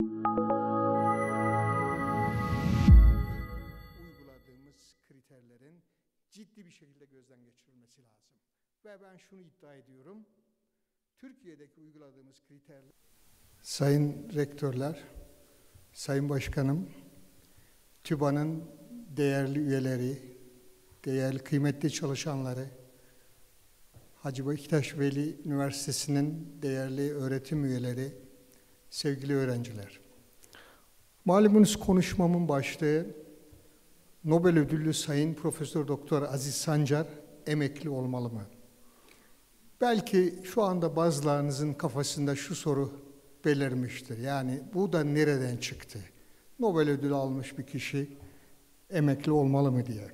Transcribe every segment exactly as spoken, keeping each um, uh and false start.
Uyguladığımız kriterlerin ciddi bir şekilde gözden geçirilmesi lazım. Ve ben şunu iddia ediyorum, Türkiye'deki uyguladığımız kriterler... Sayın rektörler, sayın başkanım, TÜBA'nın değerli üyeleri, değerli kıymetli çalışanları, Hacı Bektaş Veli Üniversitesi'nin değerli öğretim üyeleri, sevgili öğrenciler. Malumunuz konuşmamın başlığı Nobel ödüllü Sayın Profesör Doktor Aziz Sancar emekli olmalı mı? Belki şu anda bazılarınızın kafasında şu soru belirmiştir. Yani bu da nereden çıktı? Nobel ödülü almış bir kişi emekli olmalı mı diye.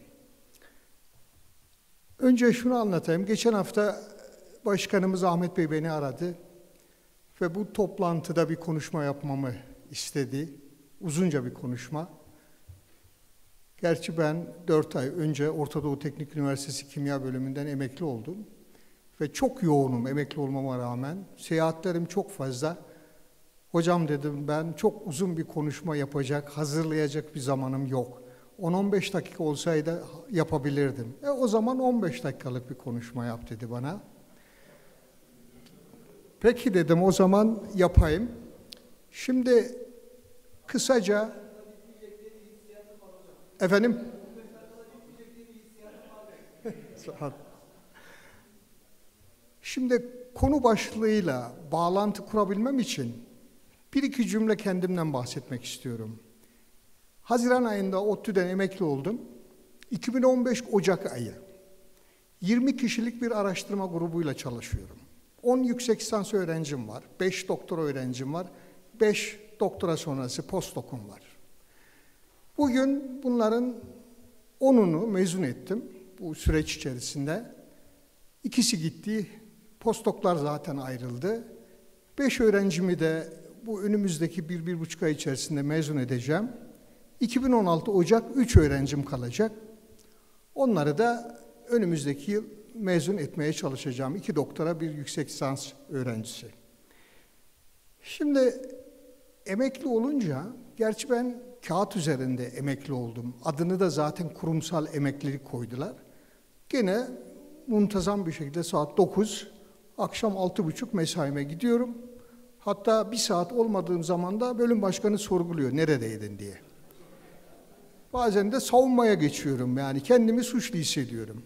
Önce şunu anlatayım. Geçen hafta Başkanımız Ahmet Bey beni aradı ve bu toplantıda bir konuşma yapmamı istedi. Uzunca bir konuşma. Gerçi ben dört ay önce Orta Doğu Teknik Üniversitesi Kimya Bölümünden emekli oldum. Ve çok yoğunum emekli olmama rağmen. Seyahatlerim çok fazla. Hocam dedim, ben çok uzun bir konuşma yapacak, hazırlayacak bir zamanım yok. on on beş dakika olsaydı yapabilirdim. E o zaman on beş dakikalık bir konuşma yap dedi bana. Peki dedim, o zaman yapayım. Şimdi kısaca... Efendim? Şimdi konu başlığıyla bağlantı kurabilmem için bir iki cümle kendimden bahsetmek istiyorum. Haziran ayında ODTÜ'den emekli oldum. iki bin on beş Ocak ayı. yirmi kişilik bir araştırma grubuyla çalışıyorum. on yüksek lisans öğrencim var, beş doktora öğrencim var, beş doktora sonrası postdokum var. Bugün bunların onunu mezun ettim bu süreç içerisinde. İkisi gitti, postdoklar zaten ayrıldı. Beş öğrencimi de bu önümüzdeki bir, bir buçuk ay içerisinde mezun edeceğim. iki bin on altı Ocak üç öğrencim kalacak. Onları da önümüzdeki yıl mezun etmeye çalışacağım. İki doktora, bir yüksek lisans öğrencisi. Şimdi emekli olunca, gerçi ben kağıt üzerinde emekli oldum. Adını da zaten kurumsal emeklilik koydular. Gene muntazam bir şekilde saat dokuz, akşam altı buçuk mesaime gidiyorum. Hatta bir saat olmadığım zaman da bölüm başkanı sorguluyor, neredeydin diye. Bazen de savunmaya geçiyorum, yani kendimi suçlu hissediyorum.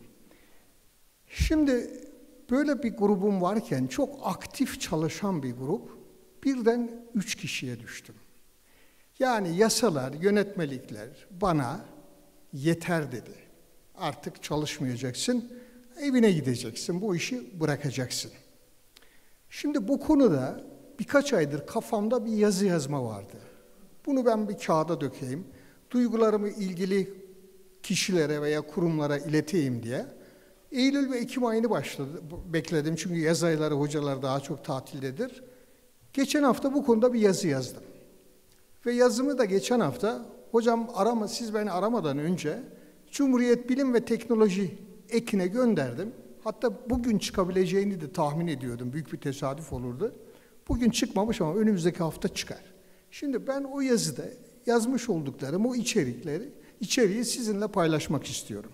Şimdi böyle bir grubum varken, çok aktif çalışan bir grup, birden üç kişiye düştüm. Yani yasalar, yönetmelikler bana yeter dedi. Artık çalışmayacaksın, evine gideceksin, bu işi bırakacaksın. Şimdi bu konuda birkaç aydır kafamda bir yazı yazma vardı. Bunu ben bir kağıda dökeyim, duygularımı ilgili kişilere veya kurumlara ileteyim diye. Eylül ve Ekim ayını başladı, bekledim çünkü yaz ayları hocalar daha çok tatildedir. Geçen hafta bu konuda bir yazı yazdım. Ve yazımı da geçen hafta, hocam arama, siz beni aramadan önce Cumhuriyet Bilim ve Teknoloji ekine gönderdim. Hatta bugün çıkabileceğini de tahmin ediyordum, büyük bir tesadüf olurdu. Bugün çıkmamış ama önümüzdeki hafta çıkar. Şimdi ben o yazıda yazmış olduklarım, o içerikleri, içeriği sizinle paylaşmak istiyorum.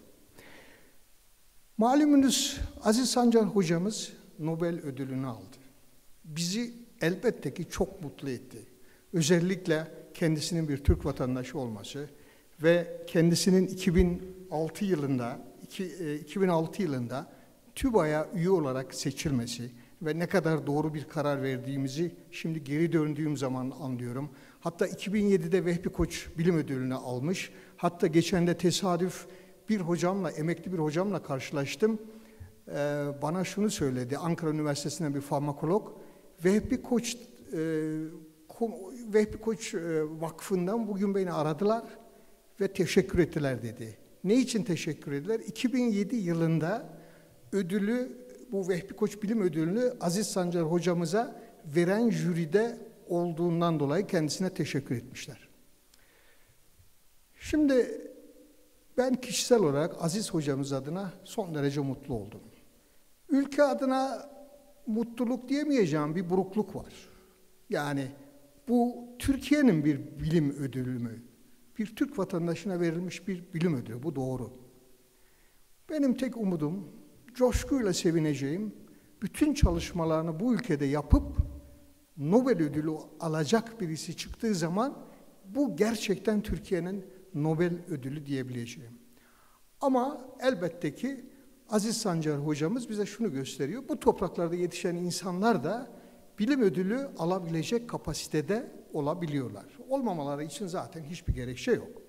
Malumunuz Aziz Sancar hocamız Nobel ödülünü aldı. Bizi elbette ki çok mutlu etti. Özellikle kendisinin bir Türk vatandaşı olması ve kendisinin iki bin altı yılında iki bin altı yılında TÜBA'ya üye olarak seçilmesi ve ne kadar doğru bir karar verdiğimizi şimdi geri döndüğüm zaman anlıyorum. Hatta iki bin yedide Vehbi Koç Bilim Ödülünü almış. Hatta geçen de tesadüf bir hocamla, emekli bir hocamla karşılaştım. Ee, bana şunu söyledi, Ankara Üniversitesi'nden bir farmakolog. Vehbi Koç, e, Vehbi Koç e, Vakfı'ndan bugün beni aradılar ve teşekkür ettiler dedi. Ne için teşekkür ettiler? iki bin yedi yılında ödülü, bu Vehbi Koç Bilim Ödülünü Aziz Sancar hocamıza veren jüride olduğundan dolayı kendisine teşekkür etmişler. Şimdi ben kişisel olarak Aziz hocamız adına son derece mutlu oldum. Ülke adına mutluluk diyemeyeceğim bir burukluk var. Yani Bu Türkiye'nin bir bilim ödülü mü? Bir Türk vatandaşına verilmiş bir bilim ödülü, bu doğru. Benim tek umudum, coşkuyla sevineceğim, bütün çalışmalarını bu ülkede yapıp Nobel ödülü alacak birisi çıktığı zaman bu gerçekten Türkiye'nin Nobel ödülü diyebileceğim. Ama elbette ki Aziz Sancar hocamız bize şunu gösteriyor. Bu topraklarda yetişen insanlar da bilim ödülü alabilecek kapasitede olabiliyorlar. Olmamaları için zaten hiçbir gerekçe yok.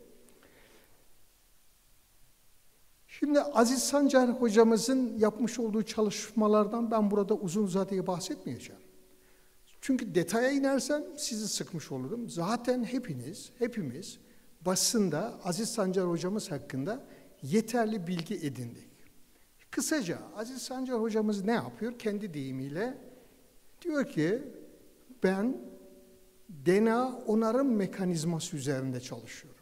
Şimdi Aziz Sancar hocamızın yapmış olduğu çalışmalardan ben burada uzun uzadıya bahsetmeyeceğim. Çünkü detaya inersem sizi sıkmış olurum. Zaten hepiniz, hepimiz basında Aziz Sancar hocamız hakkında yeterli bilgi edindik. Kısaca Aziz Sancar hocamız ne yapıyor? Kendi deyimiyle diyor ki ben D N A onarım mekanizması üzerinde çalışıyorum.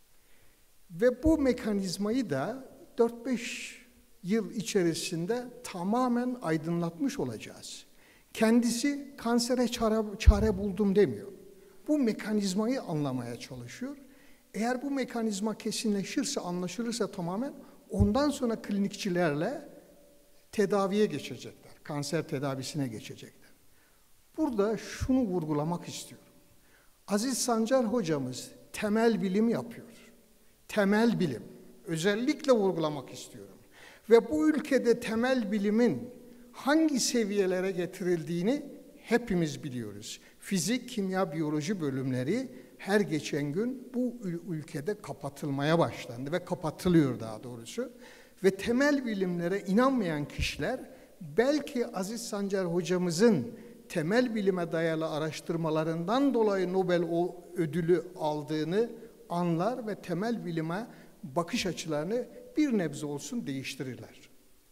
Ve bu mekanizmayı da dört beş yıl içerisinde tamamen aydınlatmış olacağız. Kendisi kansere çare, çare buldum demiyor. Bu mekanizmayı anlamaya çalışıyor. Eğer bu mekanizma kesinleşirse, anlaşılırsa tamamen ondan sonra klinikçilerle tedaviye geçecekler. Kanser tedavisine geçecekler. Burada şunu vurgulamak istiyorum. Aziz Sancar hocamız temel bilim yapıyor. Temel bilim. Özellikle vurgulamak istiyorum. Ve bu ülkede temel bilimin hangi seviyelere getirildiğini hepimiz biliyoruz. Fizik, kimya, biyoloji bölümleri her geçen gün bu ülkede kapatılmaya başlandı ve kapatılıyor daha doğrusu. Ve temel bilimlere inanmayan kişiler belki Aziz Sancar hocamızın temel bilime dayalı araştırmalarından dolayı Nobel ödülü aldığını anlar ve temel bilime bakış açılarını bir nebze olsun değiştirirler.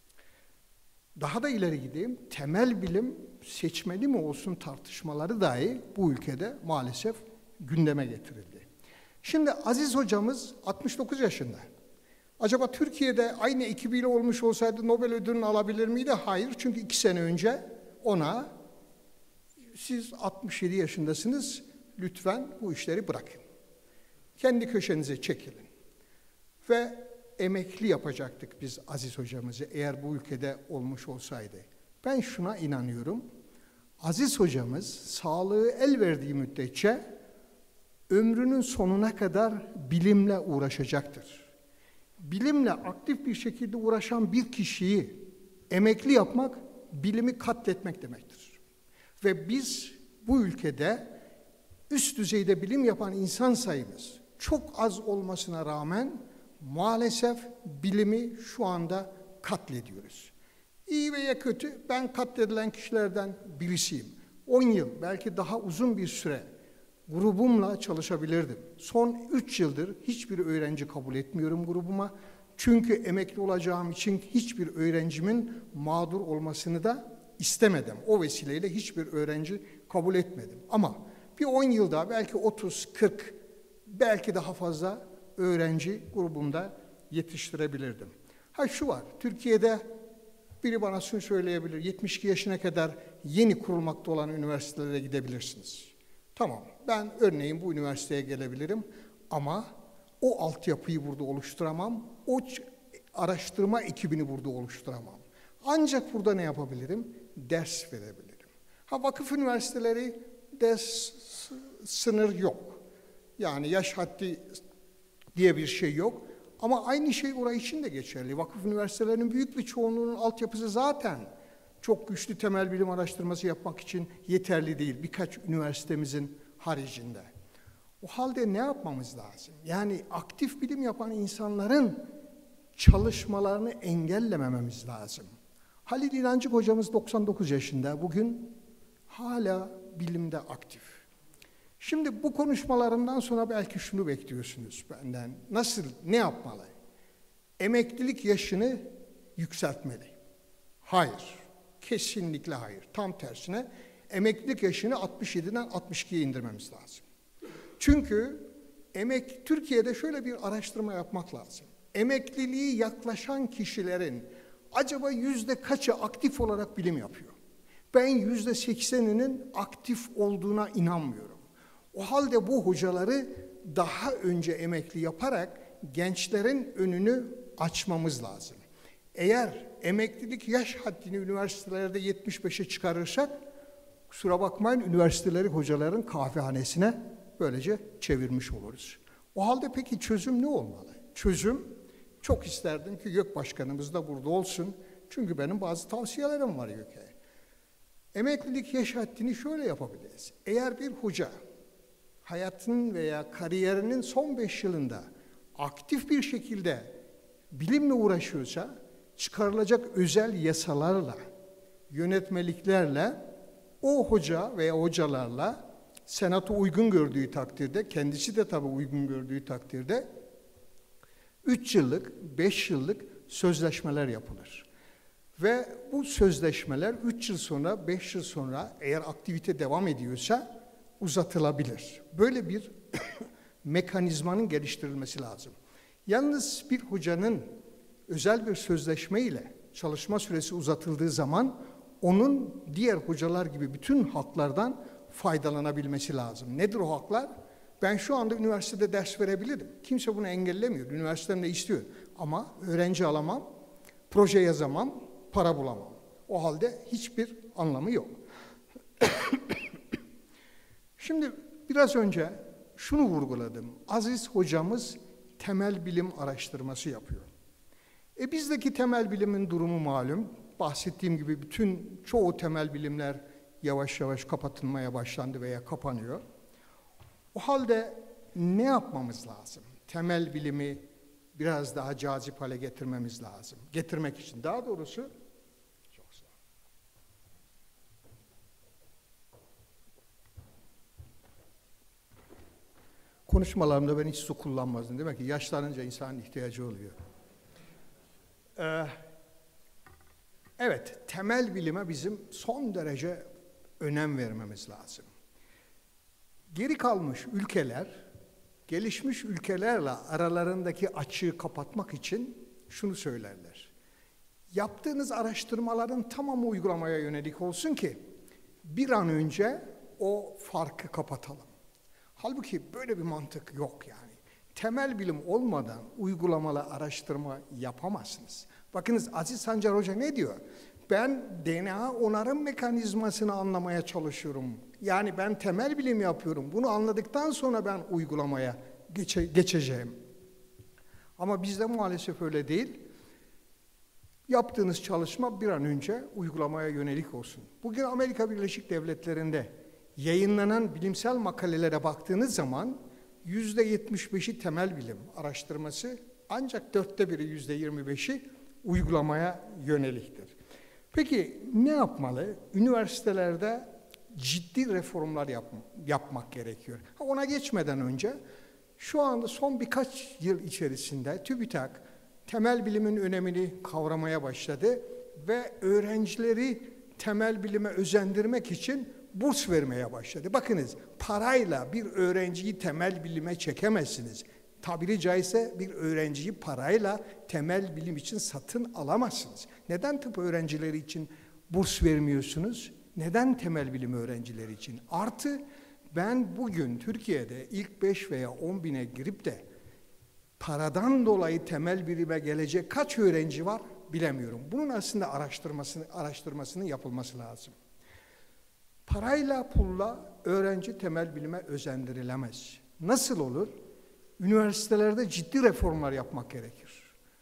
Daha da ileri gideyim, temel bilim seçmeli mi olsun tartışmaları dahi bu ülkede maalesef gündeme getirildi. Şimdi Aziz hocamız altmış dokuz yaşında. Acaba Türkiye'de aynı ekibiyle olmuş olsaydı Nobel ödülünü alabilir miydi? Hayır, çünkü iki sene önce ona siz altmış yedi yaşındasınız, lütfen bu işleri bırakın. Kendi köşenize çekilin. Ve emekli yapacaktık biz Aziz hocamızı eğer bu ülkede olmuş olsaydı. Ben şuna inanıyorum. Aziz hocamız sağlığı el verdiği müddetçe ömrünün sonuna kadar bilimle uğraşacaktır. Bilimle aktif bir şekilde uğraşan bir kişiyi emekli yapmak, bilimi katletmek demektir. Ve biz bu ülkede üst düzeyde bilim yapan insan sayımız çok az olmasına rağmen maalesef bilimi şu anda katlediyoruz. İyi veya kötü, ben katledilen kişilerden birisiyim. on yıl, belki daha uzun bir süre grubumla çalışabilirdim. Son üç yıldır hiçbir öğrenci kabul etmiyorum grubuma. Çünkü emekli olacağım için hiçbir öğrencimin mağdur olmasını da istemedim. O vesileyle hiçbir öğrenci kabul etmedim. Ama bir on yılda belki otuz, kırk, belki daha fazla öğrenci grubumda yetiştirebilirdim. Ha şu var, Türkiye'de biri bana şunu söyleyebilir, yetmiş iki yaşına kadar yeni kurulmakta olan üniversitelere gidebilirsiniz. Tamam, ben örneğin bu üniversiteye gelebilirim ama o altyapıyı burada oluşturamam, o araştırma ekibini burada oluşturamam. Ancak burada ne yapabilirim? Ders verebilirim. Ha vakıf üniversiteleri ders sınır yok. Yani yaş haddi diye bir şey yok. Ama aynı şey orası için de geçerli. Vakıf üniversitelerinin büyük bir çoğunluğunun altyapısı zaten çok güçlü temel bilim araştırması yapmak için yeterli değil. Birkaç üniversitemizin haricinde. O halde ne yapmamız lazım? Yani aktif bilim yapan insanların çalışmalarını engellemememiz lazım. Halil İnancık hocamız doksan dokuz yaşında. Bugün hala bilimde aktif. Şimdi bu konuşmalarımdan sonra belki şunu bekliyorsunuz benden. Nasıl, ne yapmalı? Emeklilik yaşını yükseltmeli. Hayır, kesinlikle hayır. Tam tersine emeklilik yaşını altmış yediden altmış ikiye indirmemiz lazım. Çünkü emek, Türkiye'de şöyle bir araştırma yapmak lazım. Emekliliği yaklaşan kişilerin acaba yüzde kaçı aktif olarak bilim yapıyor? Ben yüzde sekseninin aktif olduğuna inanmıyorum. O halde bu hocaları daha önce emekli yaparak gençlerin önünü açmamız lazım. Eğer emeklilik yaş haddini üniversitelerde yetmiş beşe çıkarırsak, kusura bakmayın, üniversiteleri hocaların kahvehanesine böylece çevirmiş oluruz. O halde peki çözüm ne olmalı? Çözüm, çok isterdim ki Gök Başkanımız da burada olsun. Çünkü benim bazı tavsiyelerim var Gök'e. Emeklilik yaş haddini şöyle yapabiliriz. Eğer bir hoca hayatının veya kariyerinin son beş yılında aktif bir şekilde bilimle uğraşıyorsa, çıkarılacak özel yasalarla, yönetmeliklerle o hoca veya hocalarla senato uygun gördüğü takdirde, kendisi de tabii uygun gördüğü takdirde üç yıllık, beş yıllık sözleşmeler yapılır. Ve bu sözleşmeler üç yıl sonra, beş yıl sonra eğer aktivite devam ediyorsa uzatılabilir. Böyle bir mekanizmanın geliştirilmesi lazım. Yalnız bir hocanın özel bir sözleşme ile çalışma süresi uzatıldığı zaman onun diğer hocalar gibi bütün haklardan faydalanabilmesi lazım. Nedir o haklar? Ben şu anda üniversitede ders verebilirim. Kimse bunu engellemiyor. Üniversitem de istiyor. Ama öğrenci alamam, proje yazamam, para bulamam. O halde hiçbir anlamı yok. Şimdi biraz önce şunu vurguladım. Aziz hocamız temel bilim araştırması yapıyor. E bizdeki temel bilimin durumu malum. Bahsettiğim gibi bütün çoğu temel bilimler yavaş yavaş kapatılmaya başlandı veya kapanıyor. O halde ne yapmamız lazım? Temel bilimi biraz daha cazip hale getirmemiz lazım. Getirmek için daha doğrusu çok sağ olun. Konuşmalarımda ben hiç su kullanmazdım. Demek ki yaşlanınca insanın ihtiyacı oluyor. Ee, evet, temel bilime bizim son derece önem vermemiz lazım. Geri kalmış ülkeler, gelişmiş ülkelerle aralarındaki açığı kapatmak için şunu söylerler. Yaptığınız araştırmaların tamamı uygulamaya yönelik olsun ki bir an önce o farkı kapatalım. Halbuki böyle bir mantık yok yani. Temel bilim olmadan uygulamalı araştırma yapamazsınız. Bakınız Aziz Sancar Hoca ne diyor? Ben D N A onarım mekanizmasını anlamaya çalışıyorum. Yani ben temel bilim yapıyorum. Bunu anladıktan sonra ben uygulamaya geçe geçeceğim. Ama bizde maalesef öyle değil. Yaptığınız çalışma bir an önce uygulamaya yönelik olsun. Bugün Amerika Birleşik Devletleri'nde yayınlanan bilimsel makalelere baktığınız zaman yüzde yetmiş beşi temel bilim araştırması, ancak dörtte biri, yüzde yirmi beşi uygulamaya yöneliktir. Peki ne yapmalı? Üniversitelerde ciddi reformlar yap, yapmak gerekiyor. Ha, ona geçmeden önce şu anda son birkaç yıl içerisinde TÜBİTAK temel bilimin önemini kavramaya başladı ve öğrencileri temel bilime özendirmek için burs vermeye başladı. Bakınız, parayla bir öğrenciyi temel bilime çekemezsiniz. Tabiri caizse bir öğrenciyi parayla temel bilim için satın alamazsınız. Neden tıp öğrencileri için burs vermiyorsunuz? Neden temel bilim öğrencileri için? Artı ben bugün Türkiye'de ilk beş veya on bine girip de paradan dolayı temel bilime gelecek kaç öğrenci var bilemiyorum. Bunun aslında araştırmasını, araştırmasının yapılması lazım. Parayla, pulla öğrenci temel bilime özendirilemez. Nasıl olur? Üniversitelerde ciddi reformlar yapmak gerekir.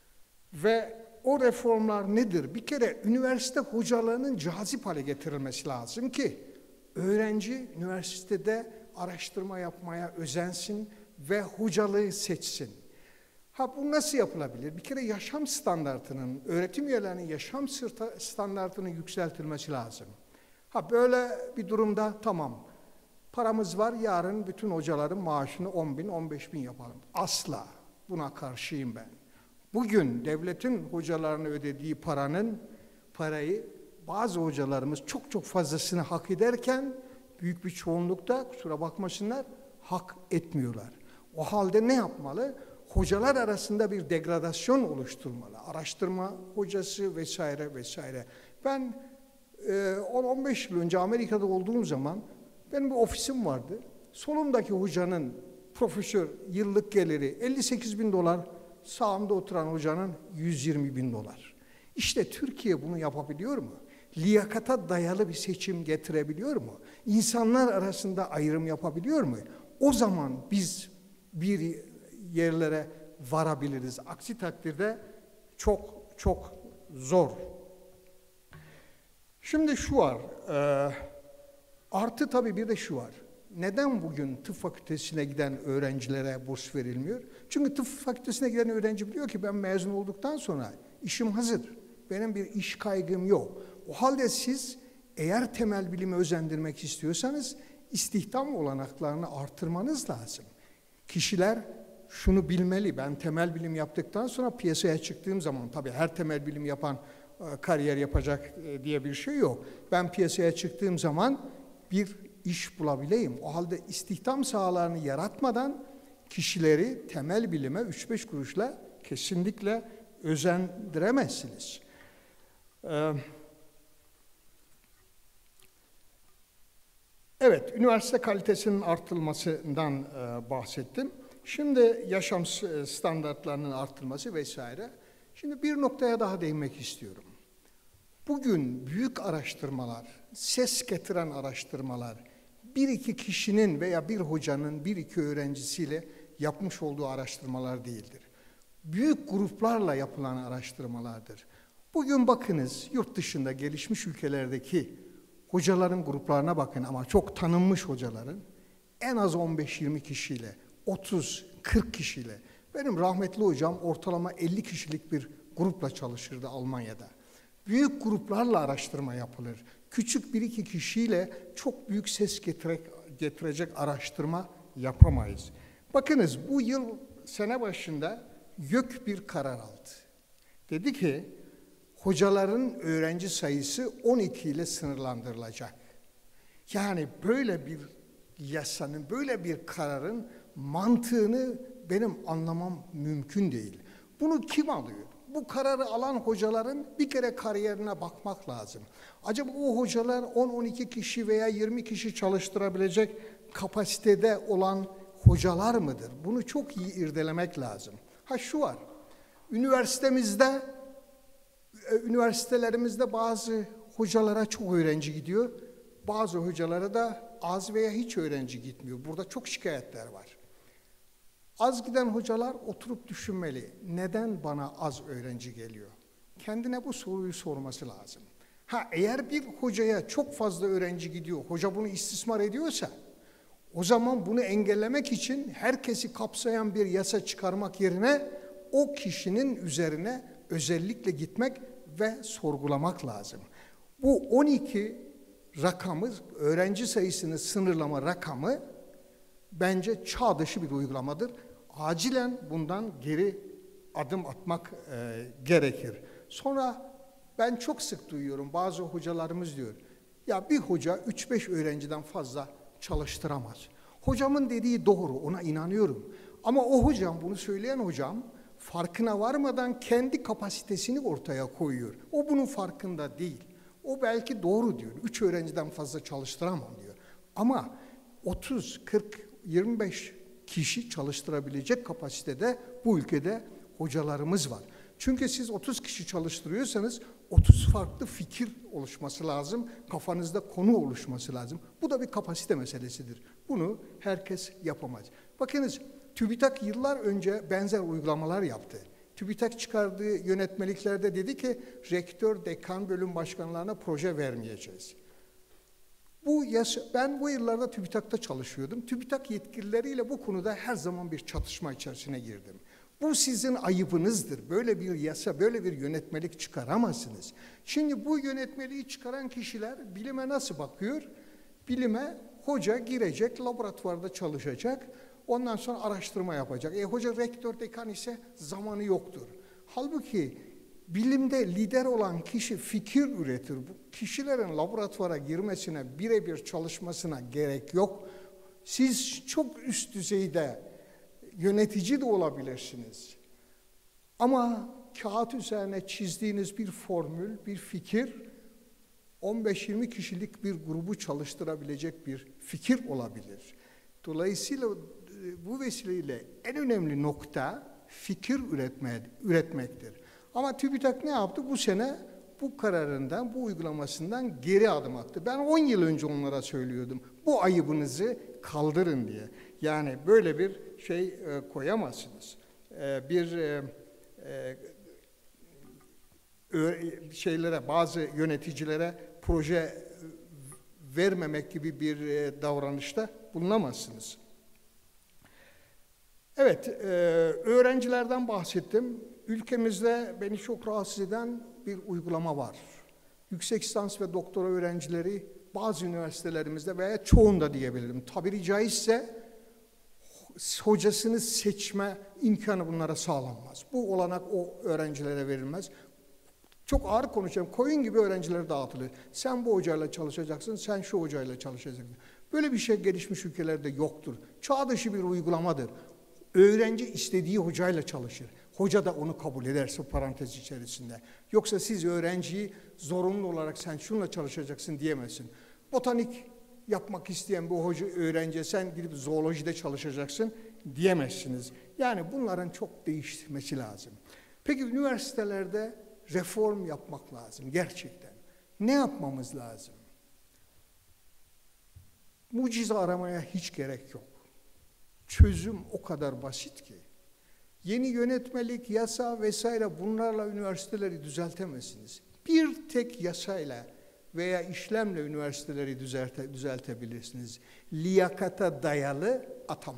Ve o reformlar nedir? Bir kere üniversite hocalarının cazip hale getirilmesi lazım ki öğrenci üniversitede araştırma yapmaya özensin ve hocalığı seçsin. Ha, bu nasıl yapılabilir? Bir kere yaşam standartının, öğretim üyelerinin yaşam standartının yükseltilmesi lazım. Ha, böyle bir durumda tamam, paramız var, yarın bütün hocaların maaşını on bin, on beş bin yapalım. Asla, buna karşıyım ben. Bugün devletin hocalarına ödediği paranın, parayı bazı hocalarımız çok çok fazlasını hak ederken, büyük bir çoğunlukta, kusura bakmasınlar, hak etmiyorlar. O halde ne yapmalı? Hocalar arasında bir degradasyon oluşturmalı. Araştırma hocası vesaire vesaire. Ben on on beş yıl önce Amerika'da olduğum zaman benim bir ofisim vardı. Solumdaki hocanın profesör yıllık geliri elli sekiz bin dolar, sağımda oturan hocanın yüz yirmi bin dolar. İşte Türkiye bunu yapabiliyor mu? Liyakata dayalı bir seçim getirebiliyor mu? İnsanlar arasında ayrım yapabiliyor mu? O zaman biz bir yerlere varabiliriz. Aksi takdirde çok çok zor. Şimdi şu var, e, artı tabii bir de şu var. Neden bugün tıp fakültesine giden öğrencilere burs verilmiyor? Çünkü tıp fakültesine giden öğrenci biliyor ki ben mezun olduktan sonra işim hazır. Benim bir iş kaygım yok. O halde siz eğer temel bilimi özendirmek istiyorsanız istihdam olanaklarını artırmanız lazım. Kişiler şunu bilmeli, ben temel bilim yaptıktan sonra piyasaya çıktığım zaman, tabii her temel bilim yapan e, kariyer yapacak e, diye bir şey yok. Ben piyasaya çıktığım zaman bir iş bulabileyim. O halde istihdam sahalarını yaratmadan kişileri temel bilime üç beş kuruşla kesinlikle özendiremezsiniz. Ee, evet, üniversite kalitesinin artırılmasından e, bahsettim. Şimdi yaşam standartlarının artırılması vesaire. Şimdi bir noktaya daha değinmek istiyorum. Bugün büyük araştırmalar, ses getiren araştırmalar, bir iki kişinin veya bir hocanın bir iki öğrencisiyle yapmış olduğu araştırmalar değildir. Büyük gruplarla yapılan araştırmalardır. Bugün bakınız yurt dışında gelişmiş ülkelerdeki hocaların gruplarına bakın ama çok tanınmış hocaların en az on beş yirmi kişiyle, otuz kırk kişiyle. Benim rahmetli hocam ortalama elli kişilik bir grupla çalışırdı Almanya'da. Büyük gruplarla araştırma yapılır. Küçük bir iki kişiyle çok büyük ses getirek, getirecek araştırma yapamayız. Bakınız bu yıl sene başında YÖK bir karar aldı. Dedi ki hocaların öğrenci sayısı on iki ile sınırlandırılacak. Yani böyle bir yasanın, böyle bir kararın mantığını benim anlamam mümkün değil. Bunu kim alıyor? Bu kararı alan hocaların bir kere kariyerine bakmak lazım. Acaba o hocalar on on iki kişi veya yirmi kişi çalıştırabilecek kapasitede olan hocalar mıdır? Bunu çok iyi irdelemek lazım. Ha şu var, üniversitemizde, üniversitelerimizde bazı hocalara çok öğrenci gidiyor, bazı hocalara da az veya hiç öğrenci gitmiyor. Burada çok şikayetler var. Az giden hocalar oturup düşünmeli. Neden bana az öğrenci geliyor? Kendine bu soruyu sorması lazım. Ha eğer bir hocaya çok fazla öğrenci gidiyor, hoca bunu istismar ediyorsa, o zaman bunu engellemek için herkesi kapsayan bir yasa çıkarmak yerine o kişinin üzerine özellikle gitmek ve sorgulamak lazım. Bu on iki rakamı, öğrenci sayısını sınırlama rakamı bence çağ dışı bir uygulamadır. Acilen bundan geri adım atmak e, gerekir. Sonra ben çok sık duyuyorum, bazı hocalarımız diyor, ya bir hoca üç beş öğrenciden fazla çalıştıramaz. Hocamın dediği doğru, ona inanıyorum. Ama o hocam, bunu söyleyen hocam, farkına varmadan kendi kapasitesini ortaya koyuyor. O bunun farkında değil. O belki doğru diyor, üç öğrenciden fazla çalıştıramam diyor. Ama otuz, kırk, yirmi beş kişi çalıştırabilecek kapasitede bu ülkede hocalarımız var. Çünkü siz otuz kişi çalıştırıyorsanız otuz farklı fikir oluşması lazım, kafanızda konu oluşması lazım. Bu da bir kapasite meselesidir. Bunu herkes yapamaz. Bakınız, TÜBİTAK yıllar önce benzer uygulamalar yaptı. TÜBİTAK çıkardığı yönetmeliklerde dedi ki, rektör, dekan, bölüm başkanlarına proje vermeyeceğiz. Bu yasa, ben bu yıllarda TÜBİTAK'ta çalışıyordum. TÜBİTAK yetkilileriyle bu konuda her zaman bir çatışma içerisine girdim. Bu sizin ayıbınızdır. Böyle bir yasa, böyle bir yönetmelik çıkaramazsınız. Şimdi bu yönetmeliği çıkaran kişiler bilime nasıl bakıyor? Bilime hoca girecek, laboratuvarda çalışacak, ondan sonra araştırma yapacak. E hoca rektör, dekan ise zamanı yoktur. Halbuki bilimde lider olan kişi fikir üretir. Bu kişilerin laboratuvara girmesine, birebir çalışmasına gerek yok. Siz çok üst düzeyde yönetici de olabilirsiniz. Ama kağıt üzerine çizdiğiniz bir formül, bir fikir, on beş yirmi kişilik bir grubu çalıştırabilecek bir fikir olabilir. Dolayısıyla bu vesileyle en önemli nokta fikir üretme, üretmektir. ama TÜBİTAK ne yaptı? Bu sene bu kararından, bu uygulamasından geri adım attı. Ben on yıl önce onlara söylüyordum. Bu ayıbınızı kaldırın diye. Yani böyle bir şey e, koyamazsınız. E, bir e, e, şeylere, bazı yöneticilere proje vermemek gibi bir e, davranışta bulunamazsınız. Evet, e, öğrencilerden bahsettim. Ülkemizde beni çok rahatsız eden bir uygulama var. Yüksek lisans ve doktora öğrencileri bazı üniversitelerimizde veya çoğunda diyebilirim, tabiri caizse hocasını seçme imkanı bunlara sağlanmaz. Bu olanak o öğrencilere verilmez. Çok ağır konuşacağım. Koyun gibi öğrenciler dağıtılır. Sen bu hocayla çalışacaksın, sen şu hocayla çalışacaksın. Böyle bir şey gelişmiş ülkelerde yoktur. Çağ dışı bir uygulamadır. Öğrenci istediği hocayla çalışır. Hoca da onu kabul ederse parantez içerisinde. Yoksa siz öğrenciyi zorunlu olarak sen şununla çalışacaksın diyemezsin. Botanik yapmak isteyen bu hoca öğrenciye sen gidip zoolojide çalışacaksın diyemezsiniz. Yani bunların çok değişmesi lazım. Peki üniversitelerde reform yapmak lazım gerçekten. Ne yapmamız lazım? Mucize aramaya hiç gerek yok. Çözüm o kadar basit ki. Yeni yönetmelik, yasa vesaire bunlarla üniversiteleri düzeltemezsiniz. Bir tek yasayla veya işlemle üniversiteleri düzelte, düzeltebilirsiniz. Liyakata dayalı atama.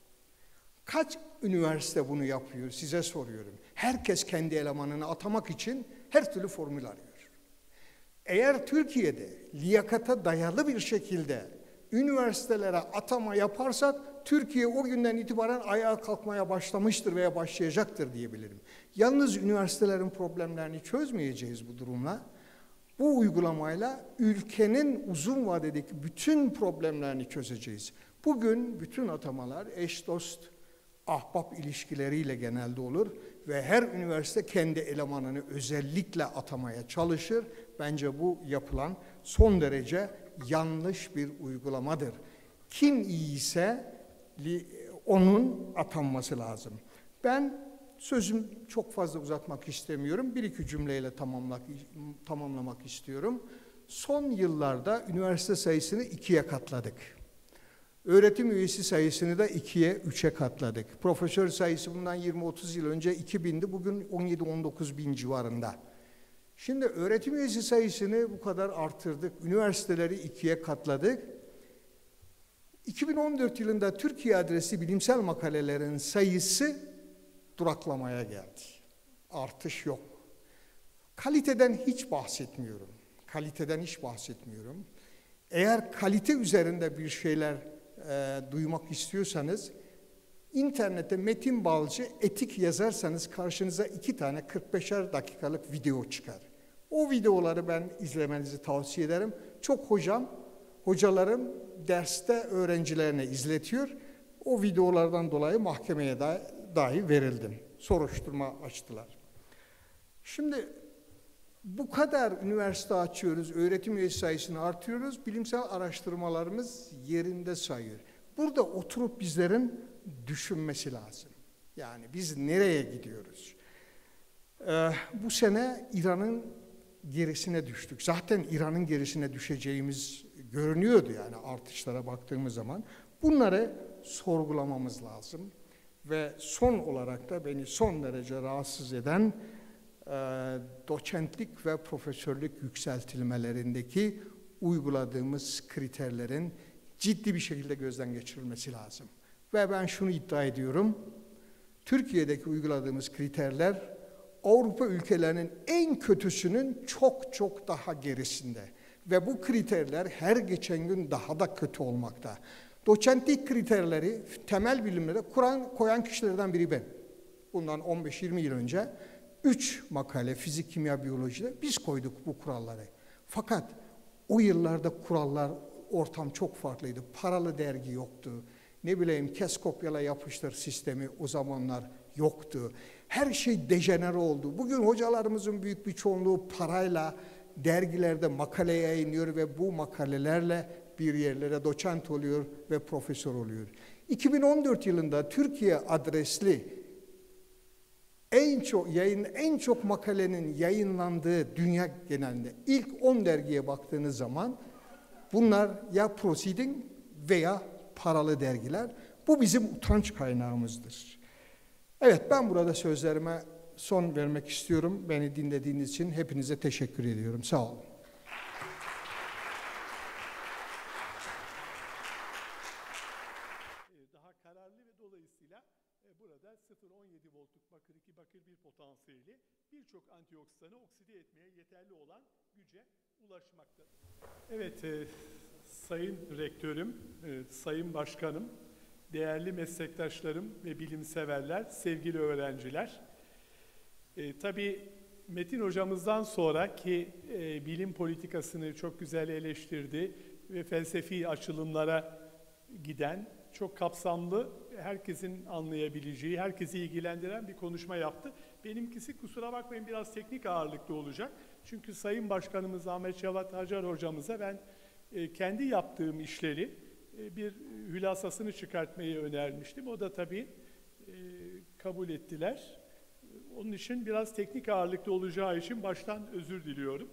Kaç üniversite bunu yapıyor size soruyorum. Herkes kendi elemanını atamak için her türlü formül arıyor. Eğer Türkiye'de liyakata dayalı bir şekilde üniversitelere atama yaparsak Türkiye o günden itibaren ayağa kalkmaya başlamıştır veya başlayacaktır diyebilirim. Yalnız üniversitelerin problemlerini çözmeyeceğiz bu durumla. Bu uygulamayla ülkenin uzun vadedeki bütün problemlerini çözeceğiz. Bugün bütün atamalar eş dost, ahbap ilişkileriyle genelde olur ve her üniversite kendi elemanını özellikle atamaya çalışır. Bence bu yapılan son derece yanlış bir uygulamadır. Kim iyiyse onun atanması lazım. Ben sözüm çok fazla uzatmak istemiyorum. Bir iki cümleyle tamamlamak, tamamlamak istiyorum. Son yıllarda üniversite sayısını ikiye katladık. Öğretim üyesi sayısını da ikiye, üçe katladık. Profesör sayısı bundan yirmi otuz yıl önce iki bindi, bugün on yedi on dokuz bin civarında. Şimdi öğretim üyesi sayısını bu kadar arttırdık, üniversiteleri ikiye katladık. iki bin on dört yılında Türkiye adresli bilimsel makalelerin sayısı duraklamaya geldi. Artış yok. Kaliteden hiç bahsetmiyorum. Kaliteden hiç bahsetmiyorum. Eğer kalite üzerinde bir şeyler e, duymak istiyorsanız, internette Metin Balcı etik yazarsanız karşınıza iki tane kırk beşer dakikalık video çıkar. O videoları ben izlemenizi tavsiye ederim. Çok hocam, hocalarım derste öğrencilerine izletiyor. O videolardan dolayı mahkemeye dahi, dahi verildim. Soruşturma açtılar. Şimdi bu kadar üniversite açıyoruz, öğretim üyesi sayısını artırıyoruz, bilimsel araştırmalarımız yerinde sayıyor. Burada oturup bizlerin düşünmesi lazım. Yani biz nereye gidiyoruz? Ee, bu sene İran'ın gerisine düştük. Zaten İran'ın gerisine düşeceğimiz görünüyordu yani artışlara baktığımız zaman. Bunları sorgulamamız lazım. Ve son olarak da beni son derece rahatsız eden e, doçentlik ve profesörlük yükseltilmelerindeki uyguladığımız kriterlerin ciddi bir şekilde gözden geçirilmesi lazım. Ve ben şunu iddia ediyorum, Türkiye'deki uyguladığımız kriterler Avrupa ülkelerinin en kötüsünün çok çok daha gerisinde. Ve bu kriterler her geçen gün daha da kötü olmakta. Doçentlik kriterleri, temel bilimlere Kur'an koyan kişilerden biri ben. Bundan on beş yirmi yıl önce üç makale fizik, kimya, biyolojide biz koyduk bu kuralları. Fakat o yıllarda kurallar, ortam çok farklıydı. Paralı dergi yoktu. Ne bileyim kes kopyala yapıştır sistemi o zamanlar yoktu. Her şey dejenere oldu. Bugün hocalarımızın büyük bir çoğunluğu parayla dergilerde makale yayınlıyor ve bu makalelerle bir yerlere doçent oluyor ve profesör oluyor. iki bin on dört yılında Türkiye adresli en çok yayın en çok makalenin yayınlandığı dünya genelinde ilk on dergiye baktığınız zaman bunlar ya Proceeding veya paralı dergiler. Bu bizim utanç kaynağımızdır. Evet, ben burada sözlerime son vermek istiyorum. Beni dinlediğiniz için hepinize teşekkür ediyorum. Sağ olun. Daha kararlı ve dolayısıyla burada sıfır virgül on yedi voltluk bakır iki bakır bir potansiyeli birçok antioksidanı okside etmeye yeterli olan güce ulaşmaktadır. Evet, e, Sayın Rektörüm, e, Sayın Başkanım, değerli meslektaşlarım ve bilimseverler, sevgili öğrenciler. E, tabii Metin hocamızdan sonra ki e, bilim politikasını çok güzel eleştirdi ve felsefi açılımlara giden, çok kapsamlı, herkesin anlayabileceği, herkesi ilgilendiren bir konuşma yaptı. Benimkisi kusura bakmayın biraz teknik ağırlıklı olacak. Çünkü Sayın Başkanımız Ahmet Cevat Hacar hocamıza ben e, kendi yaptığım işleri e, bir hülasasını çıkartmayı önermiştim. O da tabii e, kabul ettiler. Onun için biraz teknik ağırlıklı olacağı için baştan özür diliyorum.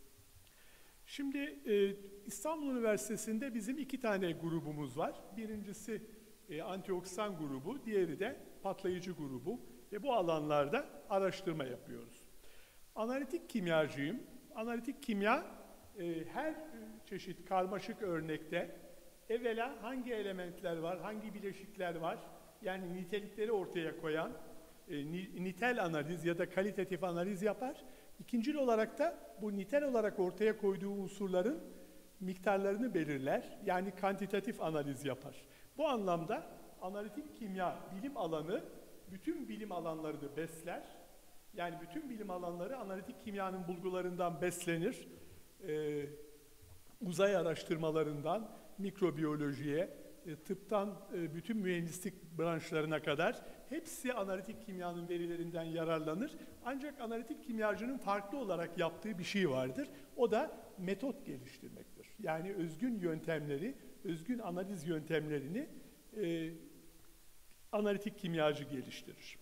Şimdi e, İstanbul Üniversitesi'nde bizim iki tane grubumuz var. Birincisi e, antioksidan grubu, diğeri de patlayıcı grubu ve bu alanlarda araştırma yapıyoruz. Analitik kimyacıyım. Analitik kimya e, her çeşit karmaşık örnekte evvela hangi elementler var, hangi bileşikler var, yani nitelikleri ortaya koyan e, nitel analiz ya da kalitatif analiz yapar. İkincil olarak da bu nitel olarak ortaya koyduğu unsurların miktarlarını belirler, yani kantitatif analiz yapar. Bu anlamda analitik kimya bilim alanı bütün bilim alanlarını besler. Yani bütün bilim alanları analitik kimyanın bulgularından beslenir. Ee, uzay araştırmalarından mikrobiyolojiye, e, tıptan e, bütün mühendislik branşlarına kadar hepsi analitik kimyanın verilerinden yararlanır. Ancak analitik kimyacının farklı olarak yaptığı bir şey vardır. O da metot geliştirmektir. Yani özgün yöntemleri, özgün analiz yöntemlerini e, analitik kimyacı geliştirir.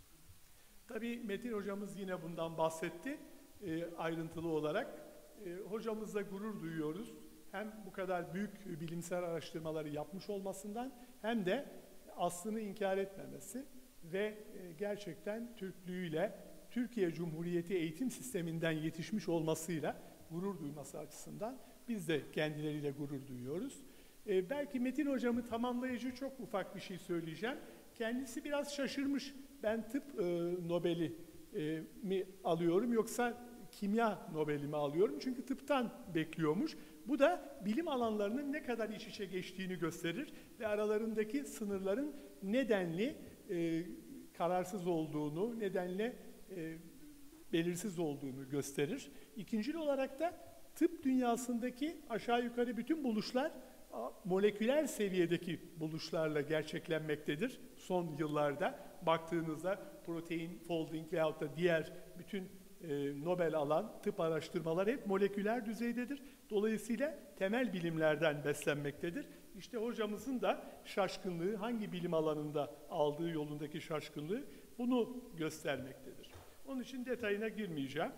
Tabii Metin hocamız yine bundan bahsetti e, ayrıntılı olarak. E, hocamızla gurur duyuyoruz. Hem bu kadar büyük bilimsel araştırmaları yapmış olmasından hem de aslını inkar etmemesi ve gerçekten Türklüğüyle, Türkiye Cumhuriyeti eğitim sisteminden yetişmiş olmasıyla gurur duyması açısından biz de kendileriyle gurur duyuyoruz. Ee, belki Metin hocamı tamamlayıcı çok ufak bir şey söyleyeceğim. Kendisi biraz şaşırmış. Ben tıp e, Nobel'i e, mi alıyorum yoksa kimya Nobel'i mi alıyorum? Çünkü tıptan bekliyormuş. Bu da bilim alanlarının ne kadar iç içe geçtiğini gösterir ve aralarındaki sınırların nedenli e, kararsız olduğunu, nedenle e, belirsiz olduğunu gösterir. İkincil olarak da tıp dünyasındaki aşağı yukarı bütün buluşlar moleküler seviyedeki buluşlarla gerçeklenmektedir. Son yıllarda baktığınızda protein folding veyahut da diğer bütün e, Nobel alan tıp araştırmaları hep moleküler düzeydedir. Dolayısıyla temel bilimlerden beslenmektedir. İşte hocamızın da şaşkınlığı, hangi bilim alanında aldığı yolundaki şaşkınlığı bunu göstermektedir. Onun için detayına girmeyeceğim.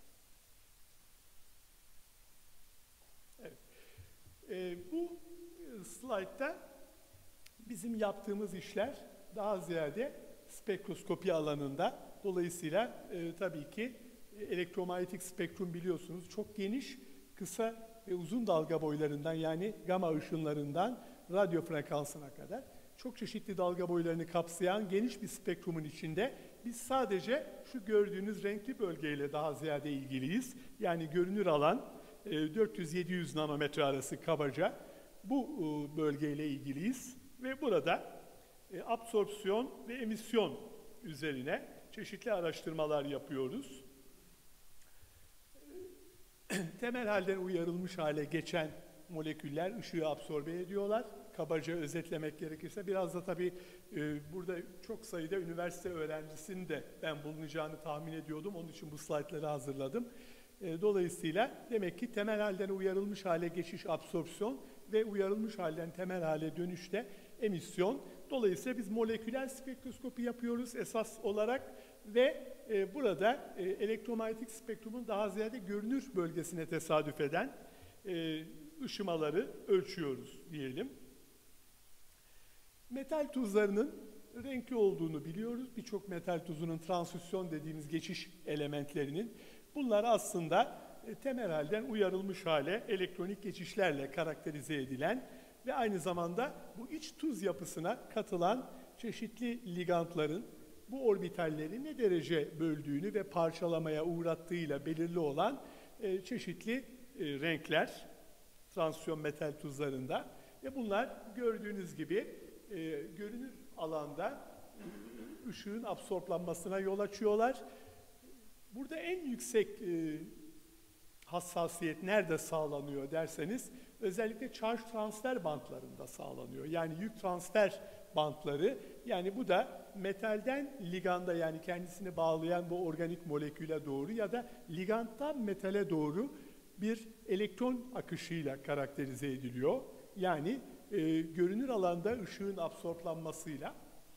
Evet. E, bu slaytta bizim yaptığımız işler daha ziyade spektroskopi alanında. Dolayısıyla e, tabii ki e, elektromanyetik spektrum biliyorsunuz çok geniş, kısa ve uzun dalga boylarından yani gama ışınlarından radyo frekansına kadar çok çeşitli dalga boylarını kapsayan geniş bir spektrumun içinde biz sadece şu gördüğünüz renkli bölgeyle daha ziyade ilgiliyiz. Yani görünür alan e, dört yüz yedi yüz nanometre arası kabaca bu e, bölgeyle ilgiliyiz ve burada e, absorpsiyon ve emisyon üzerine çeşitli araştırmalar yapıyoruz. Temel halden uyarılmış hale geçen moleküller ışığı absorbe ediyorlar. Kabaca özetlemek gerekirse biraz da tabii e, burada çok sayıda üniversite öğrencisinin de ben bulunacağını tahmin ediyordum. Onun için bu slaytları hazırladım. E, dolayısıyla demek ki temel halden uyarılmış hale geçiş absorpsiyon ve uyarılmış halden temel hale dönüşte emisyon. Dolayısıyla biz moleküler spektroskopi yapıyoruz esas olarak ve e, burada e, elektromanyetik spektrumun daha ziyade görünür bölgesine tesadüf eden e, ışımaları ölçüyoruz diyelim. Metal tuzlarının renkli olduğunu biliyoruz. Birçok metal tuzunun transisyon dediğimiz geçiş elementlerinin. Bunlar aslında e, temel halden uyarılmış hale elektronik geçişlerle karakterize edilen ve aynı zamanda bu iç tuz yapısına katılan çeşitli ligandların bu orbitalleri ne derece böldüğünü ve parçalamaya uğrattığıyla belirli olan e, çeşitli e, renkler transisyon metal tuzlarında ve bunlar gördüğünüz gibi e, görünür alanda ışığın absorplanmasına yol açıyorlar. Burada en yüksek e, hassasiyet nerede sağlanıyor derseniz özellikle charge transfer bantlarında sağlanıyor. Yani yük transfer bantları, yani bu da metalden liganda yani kendisini bağlayan bu organik moleküle doğru ya da liganddan metale doğru bir elektron akışıyla karakterize ediliyor. Yani e, görünür alanda ışığın absorplanmasıyla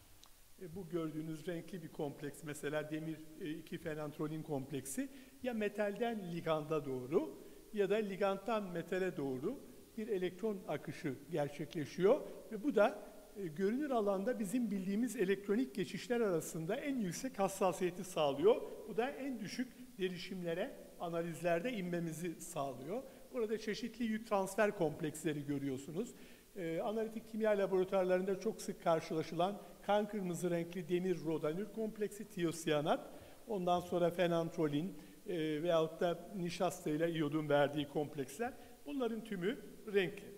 e, bu gördüğünüz renkli bir kompleks mesela demir iki fenantrolin kompleksi ya metalden liganda doğru ya da liganddan metale doğru bir elektron akışı gerçekleşiyor ve bu da e, görünür alanda bizim bildiğimiz elektronik geçişler arasında en yüksek hassasiyeti sağlıyor. Bu da en düşük derişimlere analizlerde inmemizi sağlıyor. Burada çeşitli yük transfer kompleksleri görüyorsunuz. Ee, analitik kimya laboratuvarlarında çok sık karşılaşılan kan kırmızı renkli demir rodanür kompleksi tiyosiyanat, ondan sonra fenantrolin e, veyahut da nişasta ile iyodun verdiği kompleksler, bunların tümü renkli.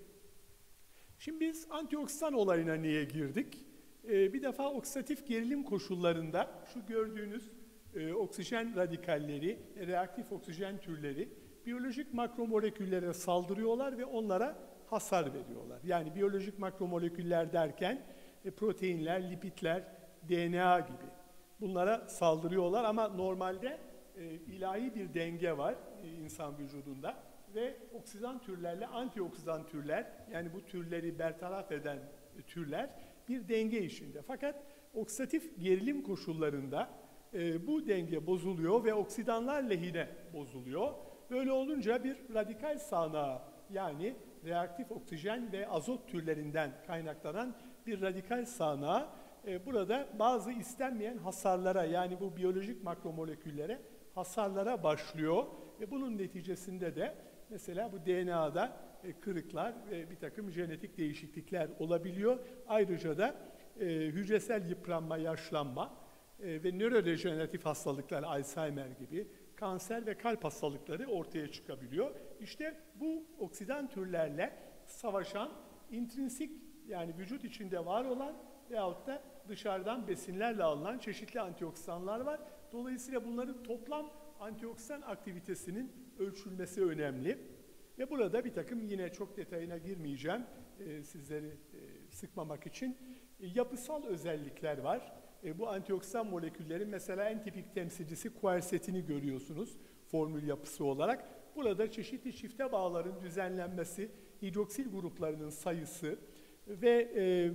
Şimdi biz antioksidan olayına niye girdik? Ee, bir defa oksidatif gerilim koşullarında şu gördüğünüz e, oksijen radikalleri, reaktif oksijen türleri biyolojik makromoleküllere saldırıyorlar ve onlara hasar veriyorlar. Yani biyolojik makromoleküller derken e, proteinler, lipidler, D N A gibi bunlara saldırıyorlar ama normalde e, ilahi bir denge var e, insan vücudunda ve oksidan türlerle antioksidan türler, yani bu türleri bertaraf eden e, türler bir denge içinde. Fakat oksidatif gerilim koşullarında e, bu denge bozuluyor ve oksidanlar lehine bozuluyor. Böyle olunca bir radikal sağanağı, yani reaktif oksijen ve azot türlerinden kaynaklanan bir radikal sağanağı e, burada bazı istenmeyen hasarlara, yani bu biyolojik makromoleküllere hasarlara başlıyor ve bunun neticesinde de mesela bu D N A'da e, kırıklar ve bir takım jenetik değişiklikler olabiliyor. Ayrıca da e, hücresel yıpranma, yaşlanma e, ve nörodejeneratif hastalıklar, Alzheimer gibi, kanser ve kalp hastalıkları ortaya çıkabiliyor. İşte bu oksidan türlerle savaşan intrinsik, yani vücut içinde var olan veyahut da dışarıdan besinlerle alınan çeşitli antioksidanlar var. Dolayısıyla bunların toplam antioksidan aktivitesinin ölçülmesi önemli. Ve burada bir takım, yine çok detayına girmeyeceğim e, sizleri e, sıkmamak için, e, yapısal özellikler var. E, bu antioksidan moleküllerin mesela en tipik temsilcisi kuersetini görüyorsunuz formül yapısı olarak. Burada çeşitli çifte bağların düzenlenmesi, hidroksil gruplarının sayısı ve e,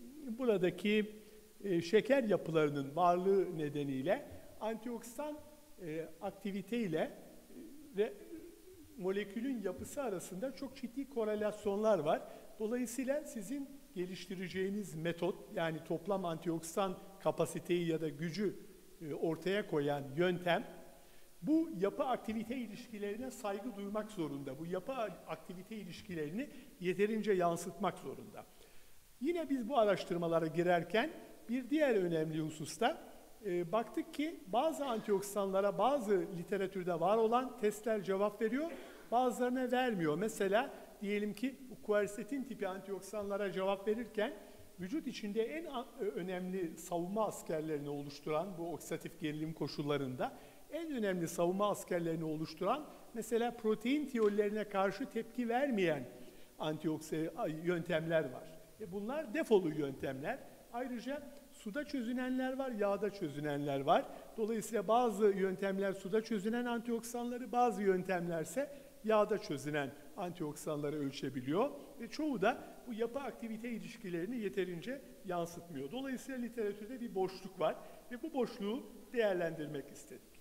buradaki e, şeker yapılarının varlığı nedeniyle antioksidan e, aktivite ile ve molekülün yapısı arasında çok ciddi korelasyonlar var. Dolayısıyla sizin geliştireceğiniz metot, yani toplam antioksidan kapasiteyi ya da gücü e, ortaya koyan yöntem, bu yapı aktivite ilişkilerine saygı duymak zorunda. Bu yapı aktivite ilişkilerini yeterince yansıtmak zorunda. Yine biz bu araştırmalara girerken bir diğer önemli hususta e, baktık ki bazı antioksidanlara bazı literatürde var olan testler cevap veriyor, bazılarına vermiyor. Mesela diyelim ki kuersetin tipi antioksidanlara cevap verirken vücut içinde en önemli savunma askerlerini oluşturan bu oksidatif gerilim koşullarında en önemli savunma askerlerini oluşturan mesela protein tiyollerine karşı tepki vermeyen antioksidan yöntemler var. E bunlar defolu yöntemler. Ayrıca suda çözünenler var, yağda çözünenler var. Dolayısıyla bazı yöntemler suda çözünen antioksidanları, bazı yöntemlerse yağda çözünen antioksidanları ölçebiliyor ve çoğu da bu yapı aktivite ilişkilerini yeterince yansıtmıyor. Dolayısıyla literatürde bir boşluk var ve bu boşluğu değerlendirmek istedik.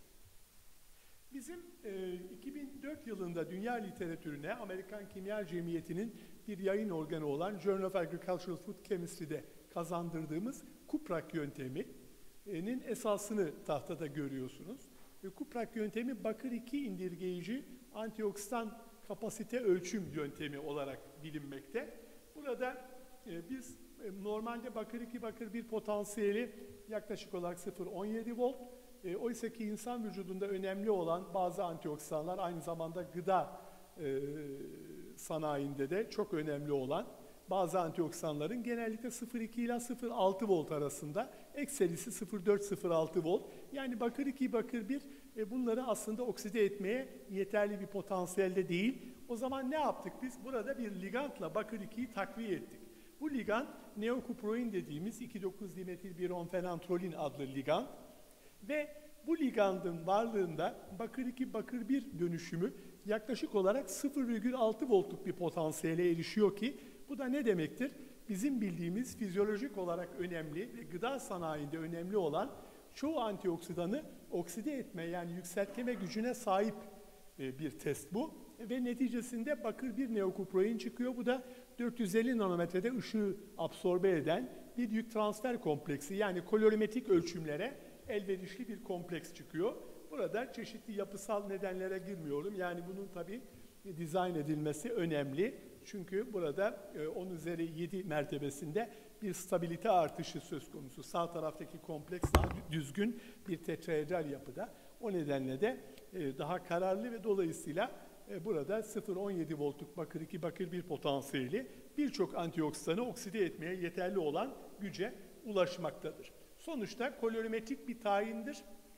Bizim e, iki bin dört yılında dünya literatürüne Amerikan Kimya Cemiyeti'nin bir yayın organı olan Journal of Agricultural Food Chemistry'de kazandırdığımız Kuprak yönteminin esasını tahtada görüyorsunuz. Ve Kuprak yöntemi bakır iki indirgeyici antioksidan kapasite ölçüm yöntemi olarak bilinmekte. Burada e, biz e, normalde bakır iki bakır bir potansiyeli yaklaşık olarak sıfır virgül on yedi volt. E, oysa ki insan vücudunda önemli olan bazı antioksidanlar aynı zamanda gıda e, sanayinde de çok önemli olan bazı antioksidanların genellikle sıfır virgül iki ila sıfır virgül altı volt arasında, ekserisi sıfır virgül dört sıfır virgül altı volt. Yani bakır iki bakır bir e, bunları aslında okside etmeye yeterli bir potansiyelde değil. O zaman ne yaptık biz? Burada bir ligandla bakır ikiyi takviye ettik. Bu ligand neokuproin dediğimiz iki nokta dokuz dimetil bir on fenantrolin adlı ligand. Ve bu ligandın varlığında bakır iki bakır bir dönüşümü yaklaşık olarak sıfır virgül altı voltluk bir potansiyele erişiyor ki bu da ne demektir? Bizim bildiğimiz fizyolojik olarak önemli ve gıda sanayinde önemli olan çoğu antioksidanı okside etme yani yükseltme gücüne sahip bir test bu. Ve neticesinde bakır bir neokuproin çıkıyor. Bu da dört yüz elli nanometrede ışığı absorbe eden bir yük transfer kompleksi yani kolorimetrik ölçümlere elverişli bir kompleks çıkıyor. Burada çeşitli yapısal nedenlere girmiyorum. Yani bunun tabii dizayn edilmesi önemli. Çünkü burada on üzeri yedi mertebesinde bir stabilite artışı söz konusu. Sağ taraftaki kompleks daha düzgün bir tetraedral yapıda. O nedenle de daha kararlı ve dolayısıyla burada sıfır virgül on yedi voltluk bakır iki bakır bir potansiyeli birçok antioksidanı okside etmeye yeterli olan güce ulaşmaktadır. Sonuçta kolorimetrik bir tayindir.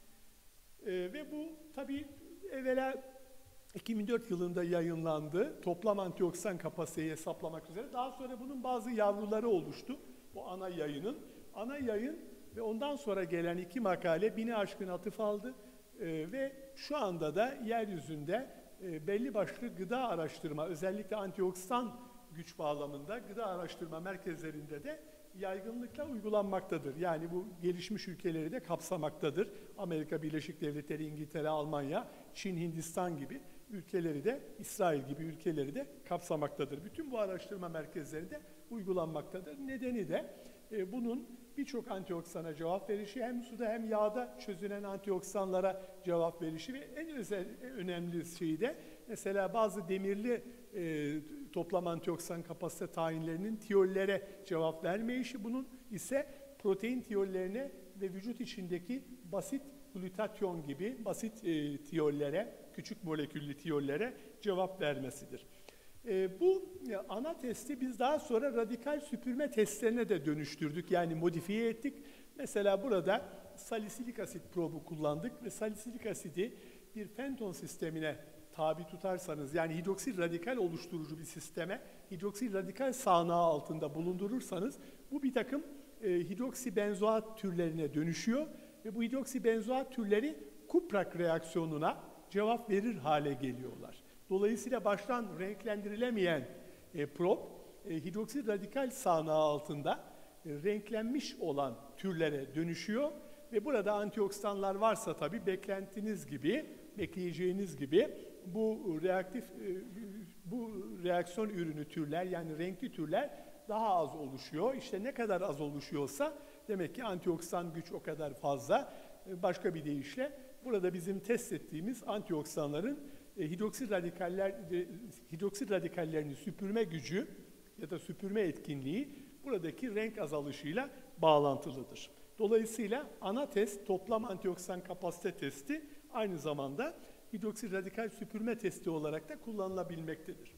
Ee, ve bu tabii evvela iki bin dört yılında yayınlandı. Toplam antioksidan kapasiteyi hesaplamak üzere. Daha sonra bunun bazı yavruları oluştu. Bu ana yayının. Ana yayın ve ondan sonra gelen iki makale bini aşkın atıf aldı. Ee, ve şu anda da yeryüzünde e, belli başlı gıda araştırma, özellikle antioksidan güç bağlamında gıda araştırma merkezlerinde de yaygınlıkla uygulanmaktadır. Yani bu gelişmiş ülkeleri de kapsamaktadır. Amerika Birleşik Devletleri, İngiltere, Almanya, Çin, Hindistan gibi ülkeleri de, İsrail gibi ülkeleri de kapsamaktadır. Bütün bu araştırma merkezlerinde uygulanmaktadır. Nedeni de e, bunun birçok antioksidana cevap verişi, hem suda hem yağda çözünen antioksidanlara cevap verişi ve en özel, en önemli şey de mesela bazı demirli e, toplam antioksidan kapasite tayinlerinin tiyollere cevap vermeyişi, bunun ise protein tiyollerine ve vücut içindeki basit glutatyon gibi basit e, tiyollere, küçük moleküllü tiyollere cevap vermesidir. E, bu e, ana testi biz daha sonra radikal süpürme testlerine de dönüştürdük, yani modifiye ettik. Mesela burada salisilik asit probu kullandık ve salisilik asidi bir Fenton sistemine tabi tutarsanız, yani hidroksil radikal oluşturucu bir sisteme hidroksil radikal sağanağı altında bulundurursanız bu bir takım e, hidroksibenzoat türlerine dönüşüyor ve bu hidroksibenzoat türleri Kuprak reaksiyonuna cevap verir hale geliyorlar. Dolayısıyla baştan renklendirilemeyen e, prob e, hidroksil radikal sağanağı altında e, renklenmiş olan türlere dönüşüyor ve burada antioksidanlar varsa tabii beklentiniz gibi, bekleyeceğiniz gibi bu reaktif bu reaksiyon ürünü türler, yani renkli türler daha az oluşuyor. İşte ne kadar az oluşuyorsa demek ki antioksidan güç o kadar fazla. Başka bir deyişle burada bizim test ettiğimiz antioksidanların hidroksil radikaller hidroksil radikallerini süpürme gücü ya da süpürme etkinliği buradaki renk azalışıyla bağlantılıdır. Dolayısıyla ana test toplam antioksidan kapasite testi aynı zamanda hidroksil radikal süpürme testi olarak da kullanılabilmektedir.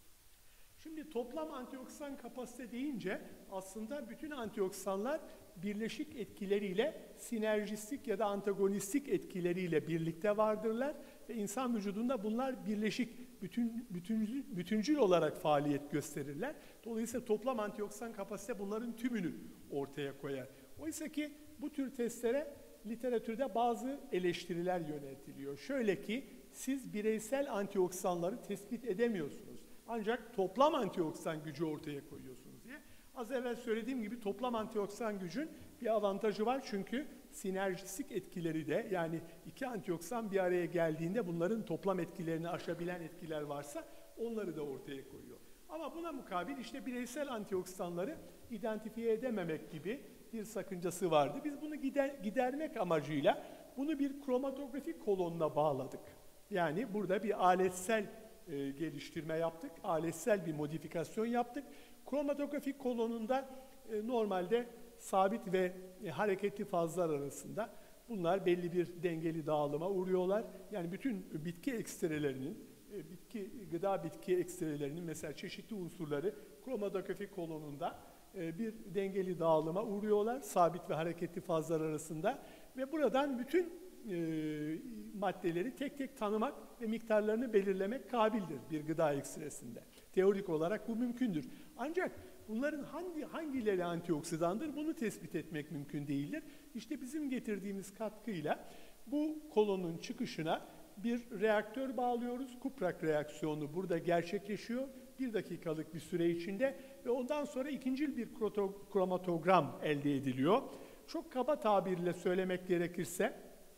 Şimdi toplam antioksidan kapasite deyince aslında bütün antioksidanlar birleşik etkileriyle sinerjistik ya da antagonistik etkileriyle birlikte vardırlar ve insan vücudunda bunlar birleşik, bütün, bütüncül, bütüncül olarak faaliyet gösterirler. Dolayısıyla toplam antioksidan kapasite bunların tümünü ortaya koyar. Oysa ki bu tür testlere literatürde bazı eleştiriler yöneltiliyor. Şöyle ki siz bireysel antioksidanları tespit edemiyorsunuz. Ancak toplam antioksidan gücü ortaya koyuyorsunuz diye. Az evvel söylediğim gibi toplam antioksidan gücün bir avantajı var çünkü sinerjistik etkileri de, yani iki antioksidan bir araya geldiğinde bunların toplam etkilerini aşabilen etkiler varsa onları da ortaya koyuyor. Ama buna mukabil işte bireysel antioksidanları identifiye edememek gibi bir sakıncası vardı. Biz bunu gider, gidermek amacıyla bunu bir kromatografik kolonuna bağladık. Yani burada bir aletsel e, geliştirme yaptık, aletsel bir modifikasyon yaptık. Kromatografik kolonunda e, normalde sabit ve e, hareketli fazlar arasında bunlar belli bir dengeli dağılıma uğruyorlar. Yani bütün bitki ekstrelerinin, e, bitki gıda bitki ekstrelerinin mesela çeşitli unsurları kromatografik kolonunda e, bir dengeli dağılıma uğruyorlar sabit ve hareketli fazlar arasında ve buradan bütün e, maddeleri tek tek tanımak ve miktarlarını belirlemek kabildir bir gıda ekstresinde. Teorik olarak bu mümkündür. Ancak bunların hangi hangileri antioksidandır bunu tespit etmek mümkün değildir. İşte bizim getirdiğimiz katkıyla bu kolonun çıkışına bir reaktör bağlıyoruz. Kuprak reaksiyonu burada gerçekleşiyor. Bir dakikalık bir süre içinde ve ondan sonra ikincil bir kromatogram elde ediliyor. Çok kaba tabirle söylemek gerekirse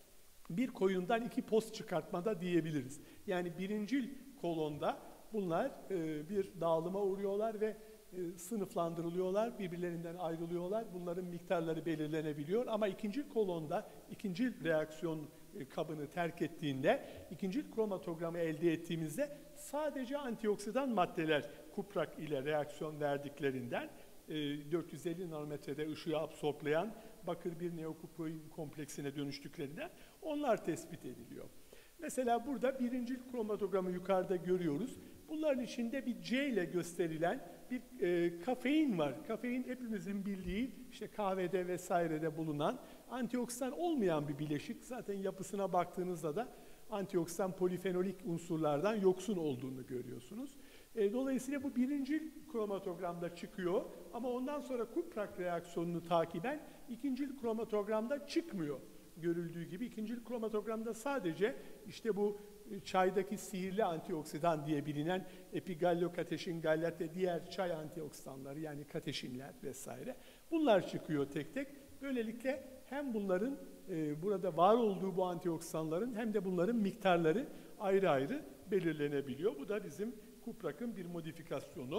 bir koyundan iki post çıkartmada diyebiliriz. Yani birincil kolonda bunlar e, bir dağılıma uğruyorlar ve e, sınıflandırılıyorlar, birbirlerinden ayrılıyorlar. Bunların miktarları belirlenebiliyor ama ikinci kolonda, ikinci reaksiyon e, kabını terk ettiğinde, ikinci kromatogramı elde ettiğimizde sadece antioksidan maddeler kuprak ile reaksiyon verdiklerinden e, dört yüz elli nanometrede ışığı absorplayan bakır bir neokuproin kompleksine dönüştüklerinden onlar tespit ediliyor. Mesela burada birinci kromatogramı yukarıda görüyoruz. Bunların içinde bir C ile gösterilen bir e, kafein var. Kafein hepimizin bildiği işte kahvede vesairede bulunan antioksidan olmayan bir bileşik. Zaten yapısına baktığınızda da antioksidan polifenolik unsurlardan yoksun olduğunu görüyorsunuz. E, dolayısıyla bu birinci kromatogramda çıkıyor ama ondan sonra kuprak reaksiyonunu takiben ikinci kromatogramda çıkmıyor. Görüldüğü gibi ikinci kromatogramda sadece işte bu çaydaki sihirli antioksidan diye bilinen epigalliokateşin, gallat ve diğer çay antioksidanları yani kateşinler vesaire bunlar çıkıyor tek tek. Böylelikle hem bunların e, burada var olduğu bu antioksidanların hem de bunların miktarları ayrı ayrı belirlenebiliyor. Bu da bizim kuprakın bir modifikasyonu.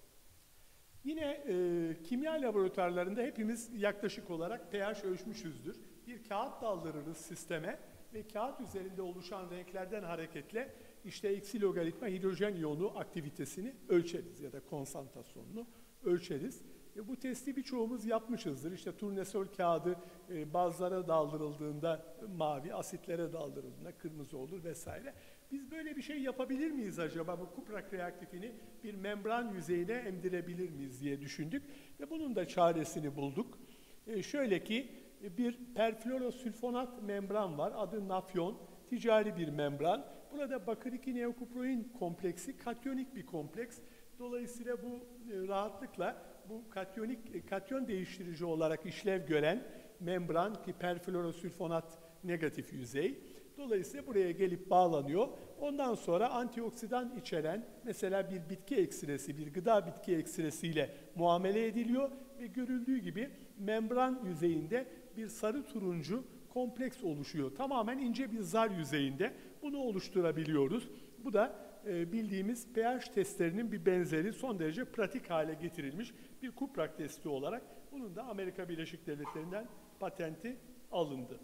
Yine e, kimya laboratuvarlarında hepimiz yaklaşık olarak pH ölçmüşüzdür. Bir kağıt daldırırız sisteme ve kağıt üzerinde oluşan renklerden hareketle işte eksi logaritma hidrojen iyonu aktivitesini ölçeriz ya da konsantrasyonunu ölçeriz. E, bu testi birçoğumuz yapmışızdır. İşte turnesol kağıdı e, bazlara daldırıldığında mavi, asitlere daldırıldığında kırmızı olur vesaire. Biz böyle bir şey yapabilir miyiz acaba? Bu kuprak reaktifini bir membran yüzeyine emdirebilir miyiz diye düşündük ve bunun da çaresini bulduk. E, şöyle ki bir perfluorosülfonat membran var. Adı Nafyon. Ticari bir membran. Burada bakır iki neokuproin kompleksi katyonik bir kompleks. Dolayısıyla bu e, rahatlıkla bu katyonik katyon değiştirici olarak işlev gören membran ki perfluorosülfonat negatif yüzey. Dolayısıyla buraya gelip bağlanıyor. Ondan sonra antioksidan içeren mesela bir bitki ekstresi, bir gıda bitki ekstresiyle muamele ediliyor ve görüldüğü gibi membran yüzeyinde bir sarı turuncu kompleks oluşuyor. Tamamen ince bir zar yüzeyinde bunu oluşturabiliyoruz. Bu da e, bildiğimiz pH testlerinin bir benzeri son derece pratik hale getirilmiş bir kuprak testi olarak bunun da Amerika Birleşik Devletleri'nden patenti alındı.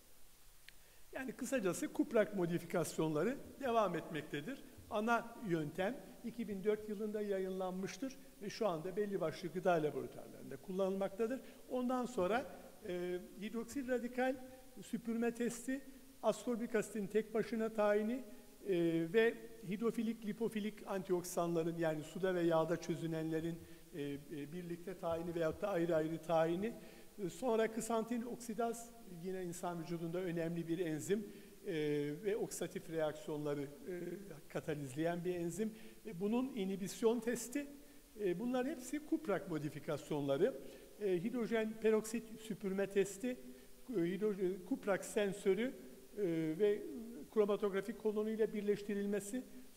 Yani kısacası kuprak modifikasyonları devam etmektedir. Ana yöntem iki bin dört yılında yayınlanmıştır ve şu anda belli başlı gıda laboratuvarlarında kullanılmaktadır. Ondan sonra e, hidroksil radikal süpürme testi, askorбik asitin tek başına tayini e, ve hidrofilik, lipofilik antioksidanların yani suda ve yağda çözünenlerin e, e, birlikte tayini veyahut da ayrı ayrı tayini. E, sonra ksantin oksidaz yine insan vücudunda önemli bir enzim e, ve oksidatif reaksiyonları e, katalizleyen bir enzim. E, bunun inhibisyon testi. E, bunlar hepsi kuprak modifikasyonları. E, hidrojen peroksit süpürme testi, e, hidrojen, kuprak sensörü e, ve kromatografik kolonuyla birleştirilmesi,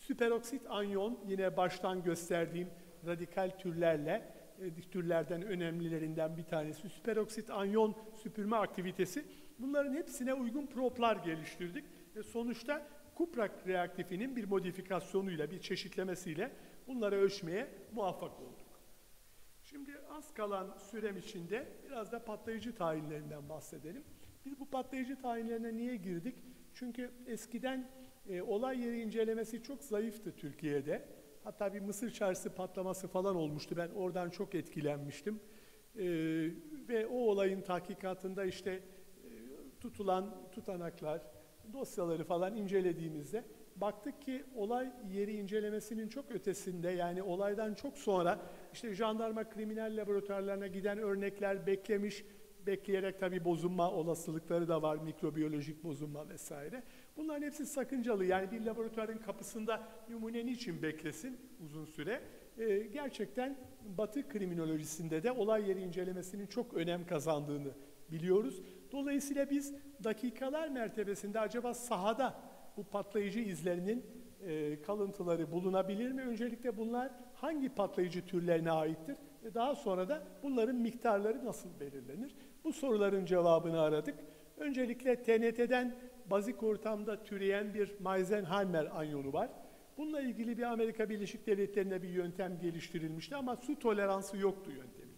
Süperoksit anyon yine baştan gösterdiğim radikal türlerle, e, türlerden önemlilerinden bir tanesi. Süperoksit anyon süpürme aktivitesi. Bunların hepsine uygun proplar geliştirdik. Ve sonuçta Kuprak reaktifinin bir modifikasyonuyla, bir çeşitlemesiyle bunları ölçmeye muvaffak olduk. Şimdi az kalan sürem içinde biraz da patlayıcı tayinlerinden bahsedelim. Biz bu patlayıcı tayinlerine niye girdik? Çünkü eskiden e, olay yeri incelemesi çok zayıftı Türkiye'de. Hatta bir Mısır çarşısı patlaması falan olmuştu. Ben oradan çok etkilenmiştim. E, ve o olayın tahkikatında işte e, tutulan tutanaklar, dosyaları falan incelediğimizde baktık ki olay yeri incelemesinin çok ötesinde, yani olaydan çok sonra işte jandarma kriminal laboratuvarlarına giden örnekler beklemiş, bekleyerek tabii bozulma olasılıkları da var, mikrobiyolojik bozulma vesaire. Bunların hepsi sakıncalı. Yani bir laboratuvarın kapısında numune niçin beklesin uzun süre? Ee, gerçekten Batı kriminolojisinde de olay yeri incelemesinin çok önem kazandığını biliyoruz. Dolayısıyla biz dakikalar mertebesinde acaba sahada bu patlayıcı izlerinin e, kalıntıları bulunabilir mi? Öncelikle bunlar hangi patlayıcı türlerine aittir? Ve daha sonra da bunların miktarları nasıl belirlenir? Bu soruların cevabını aradık. Öncelikle T N T'den bazik ortamda türeyen bir Meisenheimer anyonu var. Bununla ilgili bir Amerika Birleşik Devletleri'nde bir yöntem geliştirilmişti ama su toleransı yoktu yöntemin.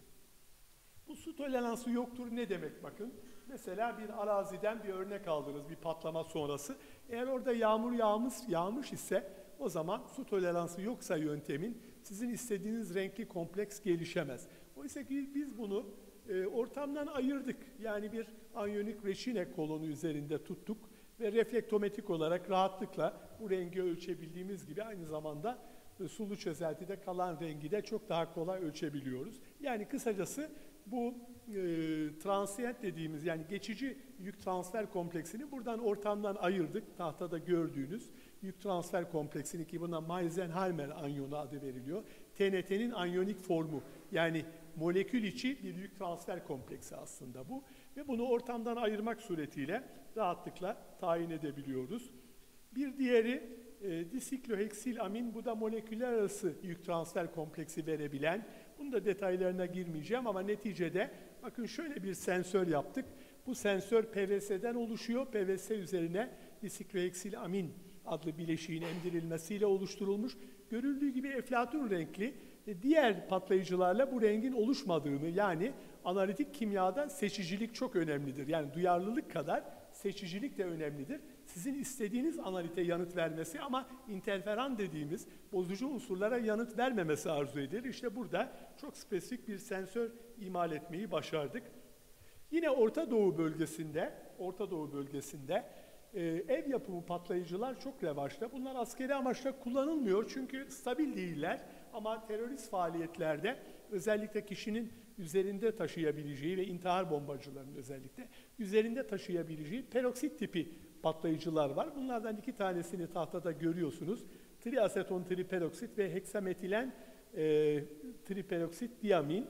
Bu su toleransı yoktur ne demek bakın? Mesela bir araziden bir örnek aldınız bir patlama sonrası. Eğer orada yağmur yağmış, yağmış ise o zaman su toleransı yoksa yöntemin sizin istediğiniz renkli kompleks gelişemez. Oysa ki biz bunu e, ortamdan ayırdık. Yani bir anyonik reçine kolonu üzerinde tuttuk ve reflektometrik olarak rahatlıkla bu rengi ölçebildiğimiz gibi aynı zamanda e, sulu çözeltide kalan rengi de çok daha kolay ölçebiliyoruz. Yani kısacası bu e, transient dediğimiz, yani geçici yük transfer kompleksini buradan ortamdan ayırdık. Tahtada gördüğünüz yük transfer kompleksini, ki buna Meisenheimer anyonu adı veriliyor. T N T'nin anyonik formu, yani molekül içi bir yük transfer kompleksi aslında bu. Ve bunu ortamdan ayırmak suretiyle rahatlıkla tayin edebiliyoruz. Bir diğeri e, disikloheksil-amin, bu da moleküller arası yük transfer kompleksi verebilen. Bunun da detaylarına girmeyeceğim ama neticede bakın şöyle bir sensör yaptık. Bu sensör P V S'den oluşuyor. P V S üzerine disikloheksil-amin adlı bileşiğin emdirilmesiyle oluşturulmuş. Görüldüğü gibi eflatun renkli, diğer patlayıcılarla bu rengin oluşmadığını, yani analitik kimyada seçicilik çok önemlidir. Yani duyarlılık kadar seçicilik de önemlidir. Sizin istediğiniz analite yanıt vermesi ama interferan dediğimiz bozucu unsurlara yanıt vermemesi arzu edilir. İşte burada çok spesifik bir sensör imal etmeyi başardık. Yine Orta Doğu bölgesinde, Orta Doğu bölgesinde e, ev yapımı patlayıcılar çok revaçta. Bunlar askeri amaçla kullanılmıyor çünkü stabil değiller. Ama terörist faaliyetlerde özellikle kişinin üzerinde taşıyabileceği ve intihar bombacılarının özellikle üzerinde taşıyabileceği peroksit tipi patlayıcılar var. Bunlardan iki tanesini tahtada görüyorsunuz. Triaseton triperoksit ve heksametilen e, triperoksit diamin.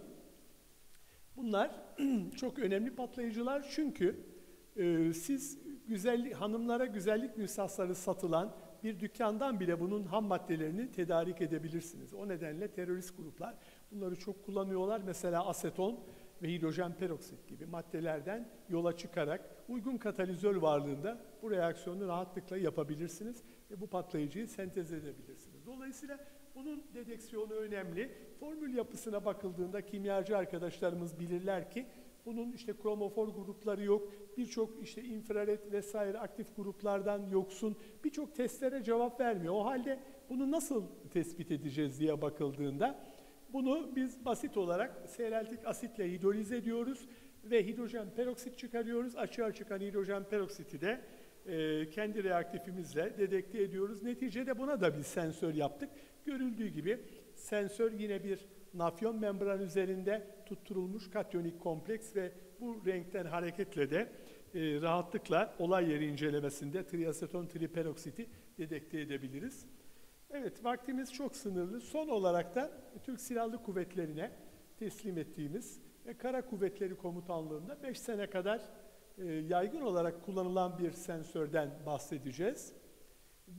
Bunlar çok önemli patlayıcılar çünkü e, siz güzellik, hanımlara güzellik müstahsarı satılan bir dükkandan bile bunun ham maddelerini tedarik edebilirsiniz. O nedenle terörist gruplar bunları çok kullanıyorlar. Mesela aseton ve hidrojen peroksit gibi maddelerden yola çıkarak uygun katalizör varlığında bu reaksiyonu rahatlıkla yapabilirsiniz ve bu patlayıcıyı sentez edebilirsiniz. Dolayısıyla bunun dedeksiyonu önemli. Formül yapısına bakıldığında kimyacı arkadaşlarımız bilirler ki bunun işte kromofor grupları yok, birçok işte infrared vesaire aktif gruplardan yoksun, birçok testlere cevap vermiyor. O halde bunu nasıl tespit edeceğiz diye bakıldığında bunu biz basit olarak seyreltik asitle hidroliz ediyoruz ve hidrojen peroksit çıkarıyoruz. Açığa çıkan hidrojen peroksiti de e, kendi reaktifimizle dedekte ediyoruz. Neticede buna da bir sensör yaptık. Görüldüğü gibi sensör yine bir nafyon membran üzerinde tutturulmuş katyonik kompleks ve bu renkten hareketle de e, rahatlıkla olay yeri incelemesinde triaseton triperoksiti dedekte edebiliriz. Evet, vaktimiz çok sınırlı. Son olarak da Türk Silahlı Kuvvetleri'ne teslim ettiğimiz ve Kara Kuvvetleri Komutanlığı'nda beş sene kadar e, yaygın olarak kullanılan bir sensörden bahsedeceğiz. Bu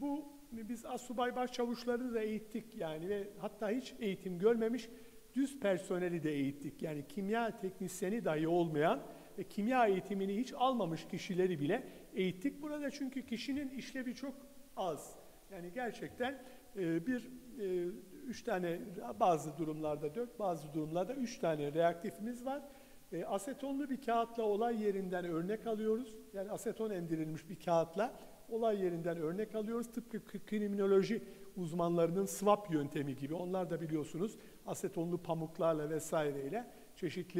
biz asubay başçavuşlarını da eğittik yani ve hatta hiç eğitim görmemiş düz personeli de eğittik. Yani kimya teknisyeni dahi olmayan ve kimya eğitimini hiç almamış kişileri bile eğittik. Burada çünkü kişinin işlevi çok az. Yani gerçekten e, bir e, üç tane, bazı durumlarda dört, bazı durumlarda üç tane reaktifimiz var. E, asetonlu bir kağıtla olay yerinden örnek alıyoruz. Yani aseton emdirilmiş bir kağıtla olay yerinden örnek alıyoruz. Tıpkı kriminoloji uzmanlarının swap yöntemi gibi. Onlar da biliyorsunuz asetonlu pamuklarla vesaireyle çeşitli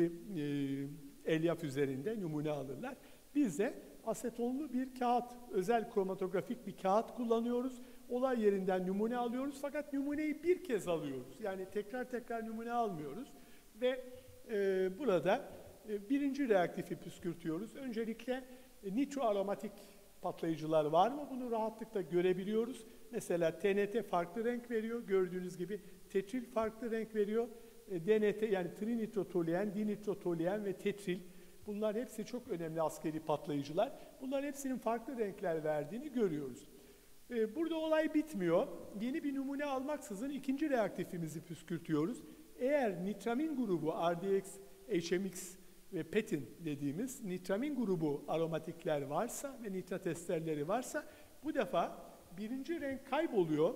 e, elyaf üzerinde numune alırlar. Biz de asetonlu bir kağıt, özel kromatografik bir kağıt kullanıyoruz. Olay yerinden numune alıyoruz fakat numuneyi bir kez alıyoruz. Yani tekrar tekrar numune almıyoruz. Ve e, burada e, birinci reaktifi püskürtüyoruz. Öncelikle e, nitroaromatik patlayıcılar var mı? Bunu rahatlıkla görebiliyoruz. Mesela T N T farklı renk veriyor. Gördüğünüz gibi tetril farklı renk veriyor. E, D N T yani trinitrotoluyen, dinitrotoluyen ve tetril. Bunlar hepsi çok önemli askeri patlayıcılar. Bunların hepsinin farklı renkler verdiğini görüyoruz. E, burada olay bitmiyor. Yeni bir numune almaksızın ikinci reaktifimizi püskürtüyoruz. Eğer nitramin grubu R D X, H M X ve petin dediğimiz nitramin grubu aromatikler varsa ve nitrat esterleri varsa bu defa birinci renk kayboluyor.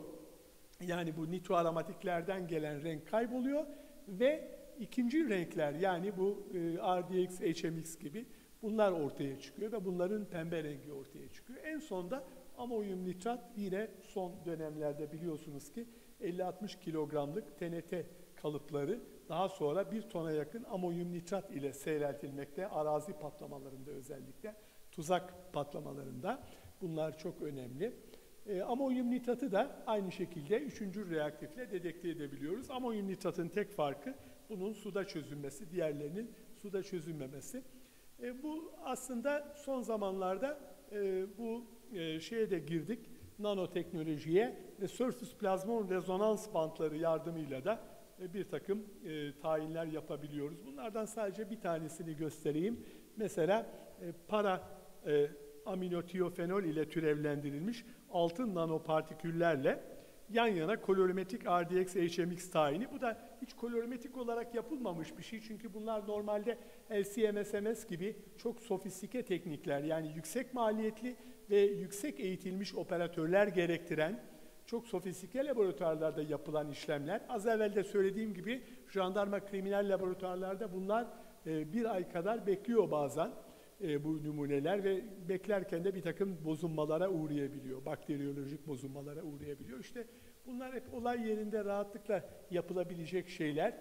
Yani bu nitroaromatiklerden gelen renk kayboluyor ve ikinci renkler yani bu e, R D X, H M X gibi bunlar ortaya çıkıyor ve bunların pembe rengi ortaya çıkıyor. En sonda amonyum nitrat yine son dönemlerde biliyorsunuz ki elli altmış kilogramlık T N T kalıpları daha sonra bir tona yakın amonyum nitrat ile seyreltilmekte. Arazi patlamalarında özellikle, tuzak patlamalarında bunlar çok önemli. E, amonyum nitratı da aynı şekilde üçüncü reaktifle dedekte edebiliyoruz. Amonyum nitratın tek farkı bunun suda çözünmesi, diğerlerinin suda çözünmemesi. E, bu aslında son zamanlarda e, bu e, şeye de girdik, nanoteknolojiye ve surface plasmon rezonans bantları yardımıyla da e, bir takım e, tayinler yapabiliyoruz. Bunlardan sadece bir tanesini göstereyim. Mesela e, para e, aminotiyofenol ile türevlendirilmiş altın nanopartiküllerle yan yana kolorimetrik R D X, H M X tayini. Bu da hiç kolorimetrik olarak yapılmamış bir şey. Çünkü bunlar normalde L C M S M S gibi çok sofistike teknikler. Yani yüksek maliyetli ve yüksek eğitilmiş operatörler gerektiren çok sofistike laboratuvarlarda yapılan işlemler. Az evvel de söylediğim gibi jandarma kriminal laboratuvarlarda bunlar e, bir ay kadar bekliyor bazen e, bu numuneler ve beklerken de bir takım bozulmalara uğrayabiliyor. Bakteriyolojik bozulmalara uğrayabiliyor. İşte bunlar hep olay yerinde rahatlıkla yapılabilecek şeyler.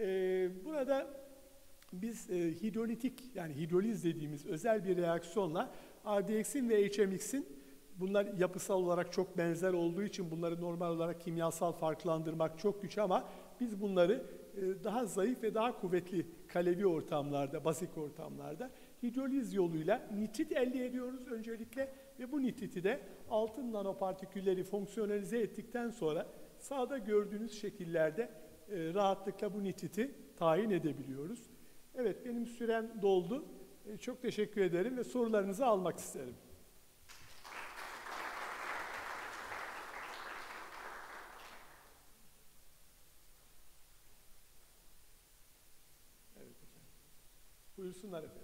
E, burada biz e, hidrolitik yani hidroliz dediğimiz özel bir reaksiyonla R D X'in ve H M X'in bunlar yapısal olarak çok benzer olduğu için bunları normal olarak kimyasal farklandırmak çok güç ama biz bunları e, daha zayıf ve daha kuvvetli kalevi ortamlarda, bazik ortamlarda hidroliz yoluyla nitrit elde ediyoruz öncelikle ve bu nitriti de altın nanopartikülleri fonksiyonelize ettikten sonra sağda gördüğünüz şekillerde e, rahatlıkla bu nitriti tayin edebiliyoruz. Evet, benim sürem doldu. E, çok teşekkür ederim ve sorularınızı almak isterim. Evet efendim. Buyursunlar efendim.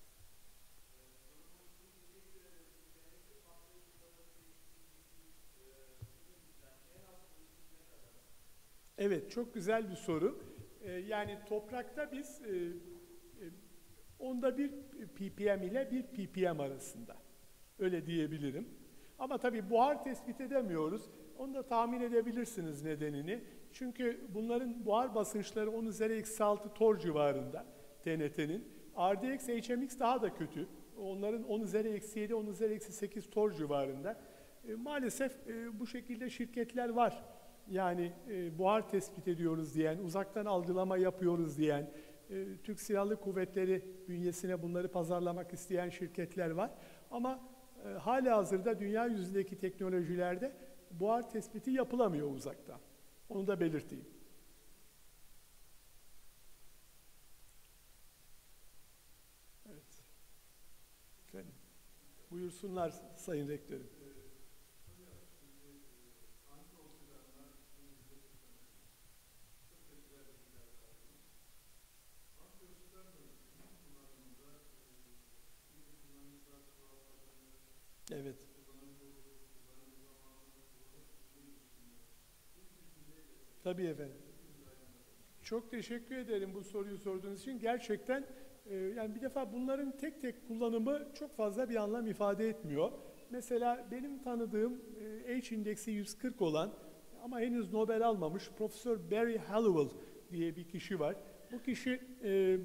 Evet, çok güzel bir soru. Ee, yani toprakta biz e, e, onda bir ppm ile bir ppm arasında. Öyle diyebilirim. Ama tabii buhar tespit edemiyoruz. Onu da tahmin edebilirsiniz nedenini. Çünkü bunların buhar basınçları on üzeri eksi altı torr civarında T N T'nin. R D X, H M X daha da kötü. Onların on üzeri eksi yedi, on üzeri eksi sekiz torr civarında. E, maalesef e, bu şekilde şirketler var. Yani e, buhar tespit ediyoruz diyen, uzaktan algılama yapıyoruz diyen, e, Türk Silahlı Kuvvetleri bünyesine bunları pazarlamak isteyen şirketler var. Ama e, halihazırda dünya yüzündeki teknolojilerde buhar tespiti yapılamıyor uzaktan. Onu da belirteyim. Evet. Efendim, buyursunlar Sayın Rektörüm. Evet. Tabii efendim. Çok teşekkür ederim bu soruyu sorduğunuz için. Gerçekten e, yani bir defa bunların tek tek kullanımı çok fazla bir anlam ifade etmiyor. Mesela benim tanıdığım e, H indeksi yüz kırk olan ama henüz Nobel almamış Profesör Barry Hallowell diye bir kişi var. Bu kişi e,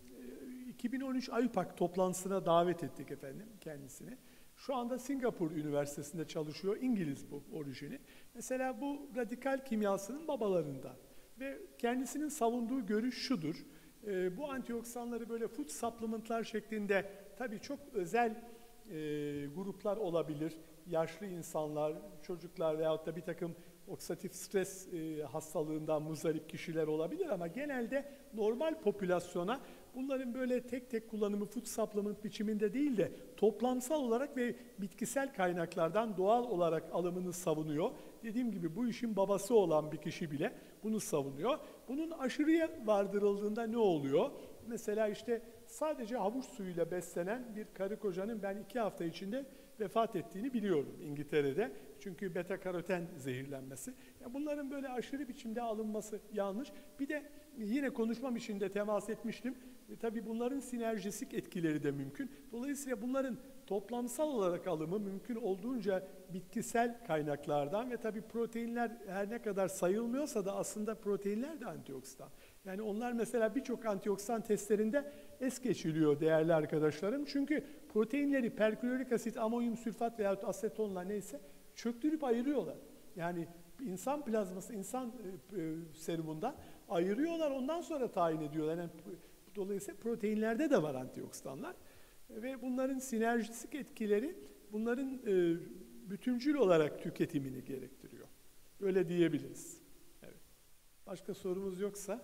iki bin on üç AYUPAC toplantısına davet ettik efendim kendisini. Şu anda Singapur Üniversitesi'nde çalışıyor. İngiliz bu orijini. Mesela bu radikal kimyasının babalarından. Ve kendisinin savunduğu görüş şudur. E, bu antioksidanları böyle food supplementlar şeklinde tabii çok özel e, gruplar olabilir. Yaşlı insanlar, çocuklar veyahut da bir takım oksidatif stres e, hastalığından muzdarip kişiler olabilir ama genelde normal popülasyona bunların böyle tek tek kullanımı food supplement biçiminde değil de toplamsal olarak ve bitkisel kaynaklardan doğal olarak alımını savunuyor. Dediğim gibi bu işin babası olan bir kişi bile bunu savunuyor. Bunun aşırıya vardırıldığında ne oluyor? Mesela işte sadece havuç suyuyla beslenen bir karı kocanın ben iki hafta içinde vefat ettiğini biliyorum İngiltere'de. Çünkü beta karoten zehirlenmesi. Yani bunların böyle aşırı biçimde alınması yanlış. Bir de yine konuşmam içinde temas etmiştim. E, tabii bunların sinerjistik etkileri de mümkün. Dolayısıyla bunların toplamsal olarak alımı mümkün olduğunca bitkisel kaynaklardan ve tabii proteinler her ne kadar sayılmıyorsa da aslında proteinler de antioksidan. Yani onlar mesela birçok antioksidan testlerinde es geçiliyor değerli arkadaşlarım. Çünkü proteinleri perklorik asit, amonyum sülfat veya asetonla neyse çöktürüp ayırıyorlar. Yani insan plazması, insan e, e, serumundan ayırıyorlar, ondan sonra tayin ediyorlar. Yani, dolayısıyla proteinlerde de var antioksidanlar. Ve bunların sinerjistik etkileri, bunların e, bütüncül olarak tüketimini gerektiriyor. Öyle diyebiliriz. Evet. Başka sorumuz yoksa,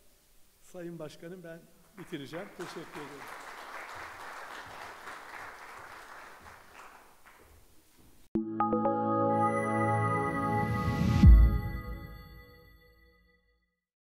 Sayın Başkanım ben bitireceğim. Teşekkür ederim.